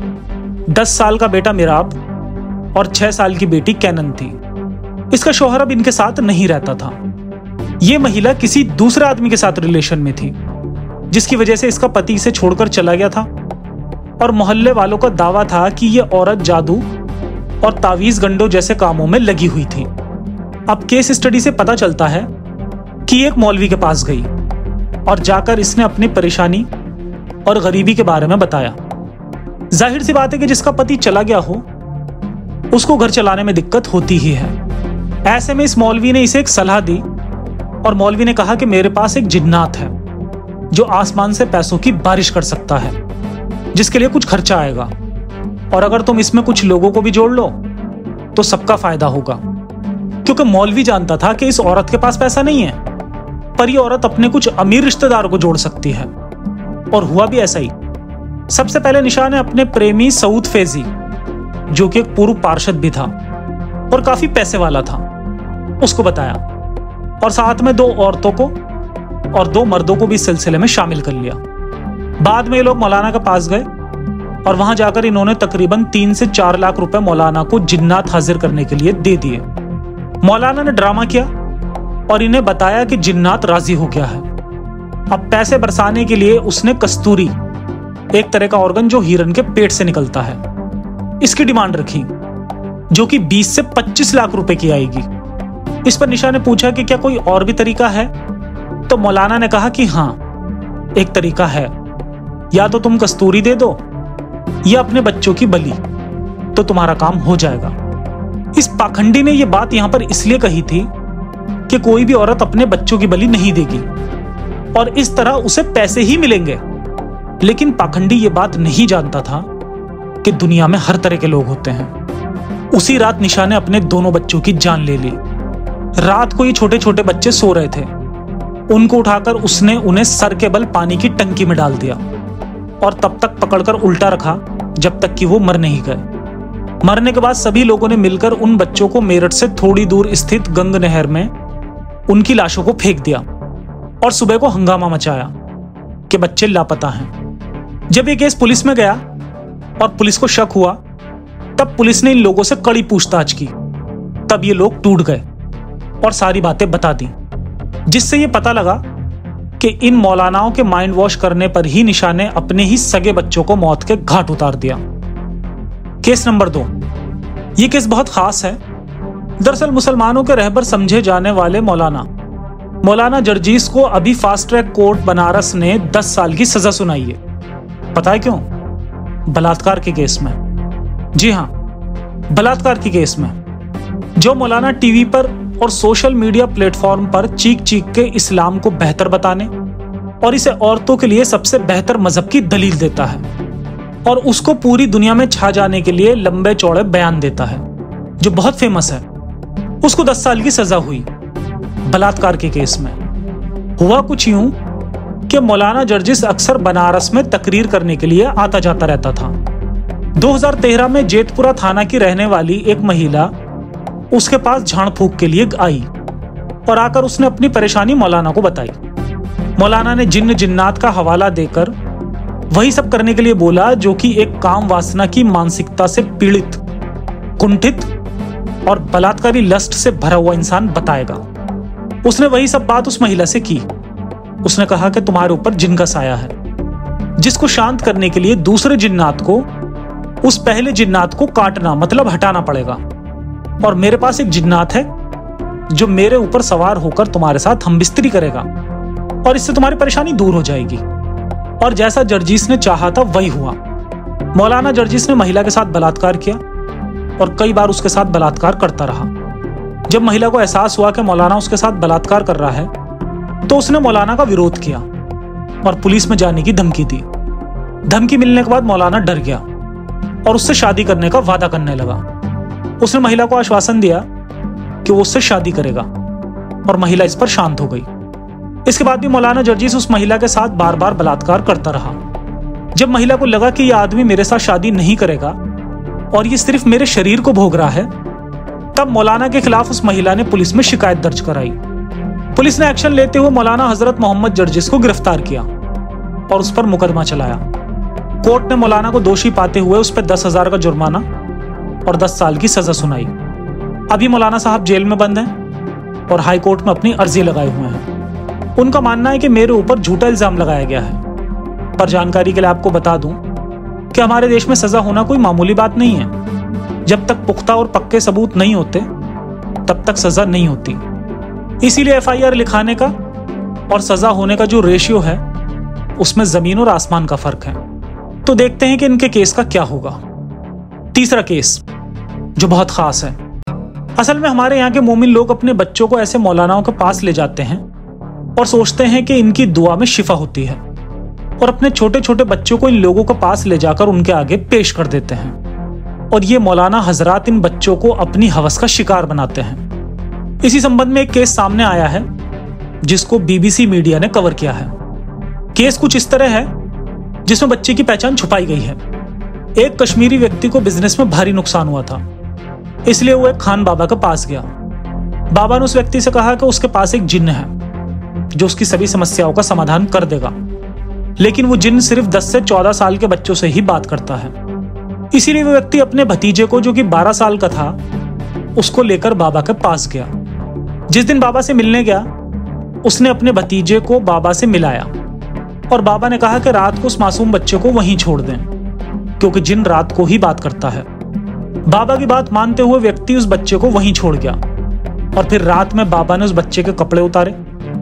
10 साल का बेटा मिराब और 6 साल की बेटी कैनन थी। इसका शौहर अब इनके साथ नहीं रहता था। ये महिला किसी दूसरे आदमी के साथ रिलेशन में थी, जिसकी वजह से इसका पति इसे छोड़कर चला गया था। और मोहल्ले वालों का दावा था कि ये औरत जादू और तावीज गंडों जैसे कामों में लगी हुई थी। अब केस स्टडी से पता चलता है कि एक मौलवी के पास गई और जाकर इसने अपनी परेशानी और गरीबी के बारे में बताया। जाहिर सी बात है कि जिसका पति चला गया हो उसको घर चलाने में दिक्कत होती ही है। ऐसे में इस मौलवी ने इसे एक सलाह दी और मौलवी ने कहा कि मेरे पास एक जिन्नात है जो आसमान से पैसों की बारिश कर सकता है, जिसके लिए कुछ खर्चा आएगा, और अगर तुम इसमें कुछ लोगों को भी जोड़ लो तो सबका फायदा होगा। क्योंकि मौलवी जानता था कि इस औरत के पास पैसा नहीं है, पर यह औरत अपने कुछ अमीर रिश्तेदारों को जोड़ सकती है। और हुआ भी ऐसा ही। सबसे पहले निशा ने अपने प्रेमी सऊद फैजी, जो कि एक पूर्व पार्षद भी था और काफी पैसे वाला था, उसको बताया, और साथ में 2 औरतों को और 2 मर्दों को भी इस सिलसिले में शामिल कर लिया। बाद में ये लोग मौलाना के पास गए और वहां जाकर इन्होंने तकरीबन 3 से 4 लाख रुपए मौलाना को जिन्नात हाजिर करने के लिए दे दिए। मौलाना ने ड्रामा किया और इन्हें बताया कि जिन्नात राजी हो गया है। अब पैसे बरसाने के लिए उसने कस्तूरी, एक तरह का ऑर्गन जो हिरन के पेट से निकलता है, इसकी डिमांड रखी, जो कि 20 से 25 लाख रुपए की आएगी। इस पर निशा ने पूछा कि क्या कोई और भी तरीका है, तो मौलाना ने कहा कि हाँ, एक तरीका है, या तो तुम कस्तूरी दे दो या अपने बच्चों की बलि, तो तुम्हारा काम हो जाएगा। इस पाखंडी ने यह बात यहां पर इसलिए कही थी कि कोई भी औरत अपने बच्चों की बलि नहीं देगी और इस तरह उसे पैसे ही मिलेंगे। लेकिन पाखंडी ये बात नहीं जानता था कि दुनिया में हर तरह के लोग होते हैं। उसी रात निशा ने अपने दोनों बच्चों की जान ले ली। रात को ये छोटे छोटे बच्चे सो रहे थे। उनको उठाकर उसने उन्हें सर के बल पानी की टंकी में डाल दिया और तब तक पकड़कर उल्टा रखा जब तक कि वो मर नहीं गए। मरने के बाद सभी लोगों ने मिलकर उन बच्चों को मेरठ से थोड़ी दूर स्थित गंग नहर में उनकी लाशों को फेंक दिया और सुबह को हंगामा मचाया कि बच्चे लापता हैं। जब ये केस पुलिस में गया और पुलिस को शक हुआ, तब पुलिस ने इन लोगों से कड़ी पूछताछ की। तब ये लोग टूट गए और सारी बातें बता दी, जिससे ये पता लगा कि इन मौलानाओं के माइंड वॉश करने पर ही निशा ने अपने ही सगे बच्चों को मौत के घाट उतार दिया। Case number 2। ये केस बहुत खास है। दरअसल मुसलमानों के रहबर समझे जाने वाले मौलाना जर्जीस को अभी फास्ट ट्रैक कोर्ट बनारस ने 10 साल की सजा सुनाई है। पता है क्यों? बलात्कार के केस में। जी हाँ, बलात्कार के केस में। जो मौलाना टीवी पर और सोशल मीडिया प्लेटफॉर्म पर चीख चीख के इस्लाम को बेहतर बताने और इसे औरतों के लिए सबसे बेहतर मजहब की दलील देता है और उसको पूरी दुनिया में छा जाने के लिए लंबे चौड़े बयान देता है, जो बहुत फेमस है, उसको 10 साल की सजा हुई बलात्कार के केस में। हुआ कुछ यूं कि मौलाना जर्जिस अक्सर बनारस में तकरीर करने के लिए आता जाता रहता था। 2013 में जेतपुरा थाना की रहने वाली एक महिला उसके पास झाड़ फूंक के लिए आई और आकर उसने अपनी परेशानी मौलाना को बताई। मौलाना ने जिन्न जिन्नात का हवाला देकर वही सब करने के लिए बोला जो कि एक काम वासना की मानसिकता से पीड़ित, कुंठित और बलात्कारी लस्ट से भरा हुआ इंसान बताएगा। उसने वही सब बात उस महिला से की। उसने कहा कि तुम्हारे ऊपर जिन का साया है, जिसको शांत करने के लिए दूसरे जिन्नात को उस पहले जिन्नात को काटना मतलब हटाना पड़ेगा, और मेरे पास एक जिन्नात है जो मेरे ऊपर सवार होकर तुम्हारे साथ हमबिस्तरी करेगा और इससे तुम्हारी परेशानी दूर हो जाएगी। और जैसा जर्जीस ने चाहा था वही हुआ। मौलाना जर्जीस ने महिला के साथ बलात्कार किया और कई बार उसके साथ बलात्कार करता रहा। जब महिला को एहसास हुआ कि मौलाना उसके साथ बलात्कार कर रहा है, तो उसने मौलाना का विरोध किया और पुलिस में जाने की धमकी दी। धमकी मिलने के बाद मौलाना डर गया और उससे शादी करने का वादा करने लगा। उसने महिला को आश्वासन दिया कि वो उससे शादी करेगा और महिला इस पर शांत हो गई। इसके बाद भी मौलाना जर्जीस उस महिला के साथ बार बार बलात्कार करता रहा। जब महिला को लगा कि यह आदमी मेरे साथ शादी नहीं करेगा और ये सिर्फ मेरे शरीर को भोग रहा है, तब मौलाना के खिलाफ उस महिला ने पुलिस में शिकायत दर्ज कराई। पुलिस ने एक्शन लेते हुए मौलाना हजरत मोहम्मद जर्जिस को गिरफ्तार किया और उस पर मुकदमा चलाया। कोर्ट ने मौलाना को दोषी पाते हुए उस पर 10,000 का जुर्माना और 10 साल की सजा सुनाई। अभी मौलाना साहब जेल में बंद हैं और हाई कोर्ट में अपनी अर्जी लगाए हुए हैं। उनका मानना है कि मेरे ऊपर झूठा इल्जाम लगाया गया है। पर जानकारी के लिए आपको बता दूं कि हमारे देश में सजा होना कोई मामूली बात नहीं है। जब तक पुख्ता और पक्के सबूत नहीं होते तब तक सजा नहीं होती। इसीलिए FIR लिखाने का और सजा होने का जो रेशियो है उसमें जमीन और आसमान का फर्क है। तो देखते हैं कि इनके केस का क्या होगा। तीसरा केस जो बहुत खास है। असल में हमारे यहाँ के मोमिन लोग अपने बच्चों को ऐसे मौलानाओं के पास ले जाते हैं और सोचते हैं कि इनकी दुआ में शिफा होती है, और अपने छोटे छोटे बच्चों को इन लोगों के पास ले जाकर उनके आगे पेश कर देते हैं और ये मौलाना हजरात इन बच्चों को अपनी हवस का शिकार बनाते हैं। इसी संबंध में एक केस सामने आया है जिसको BBC मीडिया ने कवर किया है। केस कुछ इस तरह है जिसमें बच्चे की पहचान छुपाई गई है। एक कश्मीरी व्यक्ति को बिजनेस में भारी नुकसान हुआ था, इसलिए वो एक खान बाबा के पास गया। बाबा ने उस व्यक्ति से कहा कि उसके पास एक जिन्न है जो उसकी सभी समस्याओं का समाधान कर देगा, लेकिन वो जिन्न सिर्फ 10 से 14 साल के बच्चों से ही बात करता है। इसीलिए वो व्यक्ति अपने भतीजे को, जो कि 12 साल का था, उसको लेकर बाबा के पास गया। जिस दिन बाबा से मिलने गया, उसने अपने भतीजे को बाबा से मिलाया और बाबा ने कहा कि रात को उस मासूम बच्चे को वहीं छोड़ दें, क्योंकि जिन्न रात को ही बात करता है। बाबा की बात मानते हुए व्यक्ति उस बच्चे को वहीं छोड़ गया और फिर रात में बाबा ने उस बच्चे के कपड़े उतारे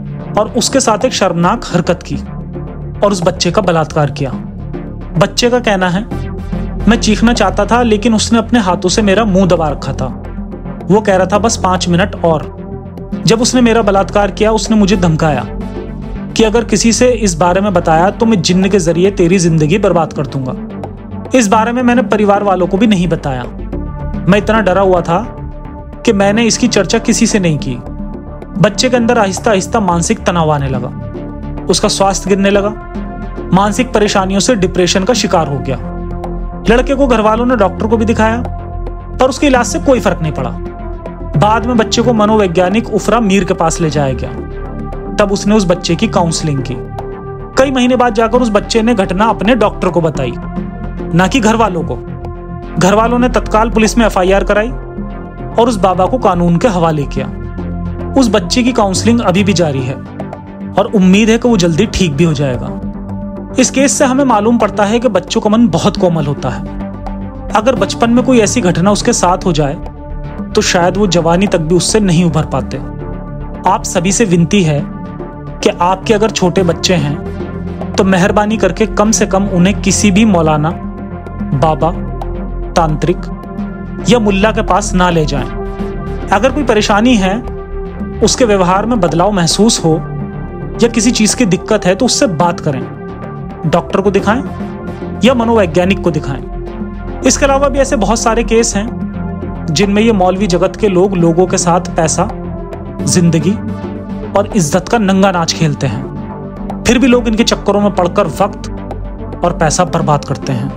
और उसके साथ एक शर्मनाक हरकत की और उस बच्चे का बलात्कार किया। बच्चे का कहना है, मैं चीखना चाहता था लेकिन उसने अपने हाथों से मेरा मुंह दबा रखा था। वो कह रहा था बस 5 मिनट और। जब उसने मेरा बलात्कार किया, उसने मुझे धमकाया कि अगर किसी से इस बारे में बताया तो मैं जिन्न के जरिए तेरी जिंदगी बर्बाद कर दूंगा। इस बारे में मैंने परिवार वालों को भी नहीं बताया। मैं इतना डरा हुआ था कि मैंने इसकी चर्चा किसी से नहीं की। बच्चे के अंदर आहिस्ता आहिस्ता मानसिक तनाव आने लगा, उसका स्वास्थ्य गिरने लगा, मानसिक परेशानियों से डिप्रेशन का शिकार हो गया। लड़के को घर वालों ने डॉक्टर को भी दिखाया पर उसके इलाज से कोई फर्क नहीं पड़ा। बाद में बच्चे को मनोवैज्ञानिक उफरा मीर के पास ले जाया गया। तब उसने उस बच्चे की काउंसलिंग की। कई महीने बाद जाकर उस बच्चे ने घटना अपने डॉक्टर को बताई, ना कि घर वालों को। घर वालों ने तत्काल पुलिस में FIR कराई और उस बाबा को कानून के हवाले किया। उस बच्चे की काउंसलिंग अभी भी जारी है और उम्मीद है कि वो जल्दी ठीक भी हो जाएगा। इस केस से हमें मालूम पड़ता है कि बच्चों का मन बहुत कोमल होता है। अगर बचपन में कोई ऐसी घटना उसके साथ हो जाए तो शायद वो जवानी तक भी उससे नहीं उभर पाते। आप सभी से विनती है कि आपके अगर छोटे बच्चे हैं तो मेहरबानी करके कम से कम उन्हें किसी भी मौलाना, बाबा, तांत्रिक या मुल्ला के पास ना ले जाएं। अगर कोई परेशानी है, उसके व्यवहार में बदलाव महसूस हो या किसी चीज की दिक्कत है तो उससे बात करें। डॉक्टर को दिखाएं या मनोवैज्ञानिक को दिखाएं। इसके अलावा भी ऐसे बहुत सारे केस हैं जिनमें ये मौलवी जगत के लोग लोगों के साथ पैसा, जिंदगी और इज्जत का नंगा नाच खेलते हैं। फिर भी लोग इनके चक्करों में पड़कर वक्त और पैसा बर्बाद करते हैं।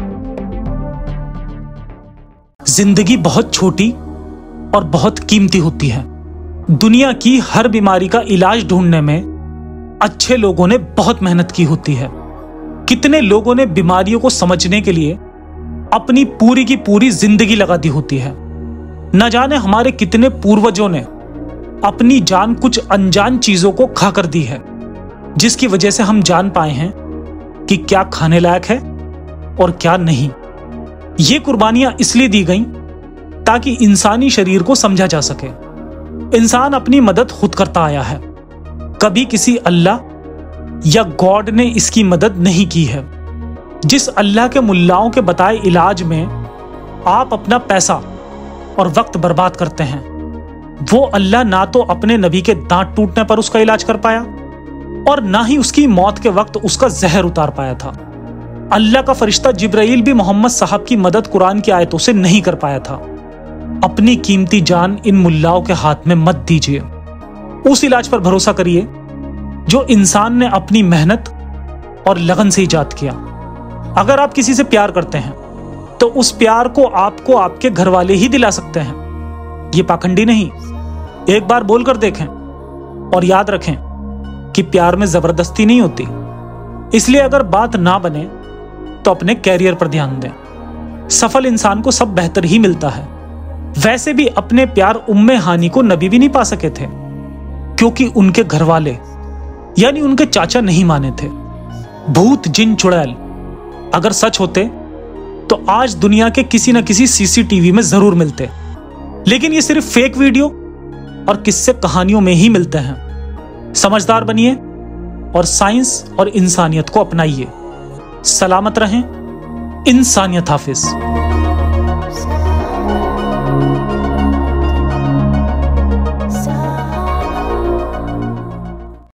जिंदगी बहुत छोटी और बहुत कीमती होती है। दुनिया की हर बीमारी का इलाज ढूंढने में अच्छे लोगों ने बहुत मेहनत की होती है। कितने लोगों ने बीमारियों को समझने के लिए अपनी पूरी की पूरी जिंदगी लगा दी होती है। न जाने हमारे कितने पूर्वजों ने अपनी जान कुछ अनजान चीजों को खाकर दी है, जिसकी वजह से हम जान पाए हैं कि क्या खाने लायक है और क्या नहीं। ये कुर्बानियां इसलिए दी गईं ताकि इंसानी शरीर को समझा जा सके। इंसान अपनी मदद खुद करता आया है, कभी किसी अल्लाह या गॉड ने इसकी मदद नहीं की है। जिस अल्लाह के मुल्लाओं के बताए इलाज में आप अपना पैसा और वक्त बर्बाद करते हैं, वो अल्लाह ना तो अपने नबी के दांत टूटने पर उसका इलाज कर पाया और ना ही उसकी मौत के वक्त उसका जहर उतार पाया था। अल्लाह का फरिश्ता जिब्राइल भी मोहम्मद साहब की मदद कुरान की आयतों से नहीं कर पाया था। अपनी कीमती जान इन मुल्लाओं के हाथ में मत दीजिए। उस इलाज पर भरोसा करिए जो इंसान ने अपनी मेहनत और लगन से इजाद किया। अगर आप किसी से प्यार करते हैं तो उस प्यार को आपको आपके घर वाले ही दिला सकते हैं, ये पाखंडी नहीं। एक बार बोलकर देखें और याद रखें कि प्यार में जबरदस्ती नहीं होती। इसलिए अगर बात ना बने तो अपने कैरियर पर ध्यान दें। सफल इंसान को सब बेहतर ही मिलता है। वैसे भी अपने प्यार उम्मे हानी को नबी भी नहीं पा सके थे, क्योंकि उनके घर वाले यानी उनके चाचा नहीं माने थे। भूत, जिन, चुड़ैल अगर सच होते तो आज दुनिया के किसी न किसी CCTV में जरूर मिलते, लेकिन ये सिर्फ फेक वीडियो और किस्से कहानियों में ही मिलते हैं। समझदार बनिए और साइंस और इंसानियत को अपनाइए। सलामत रहें। इंसानियत हाफिज।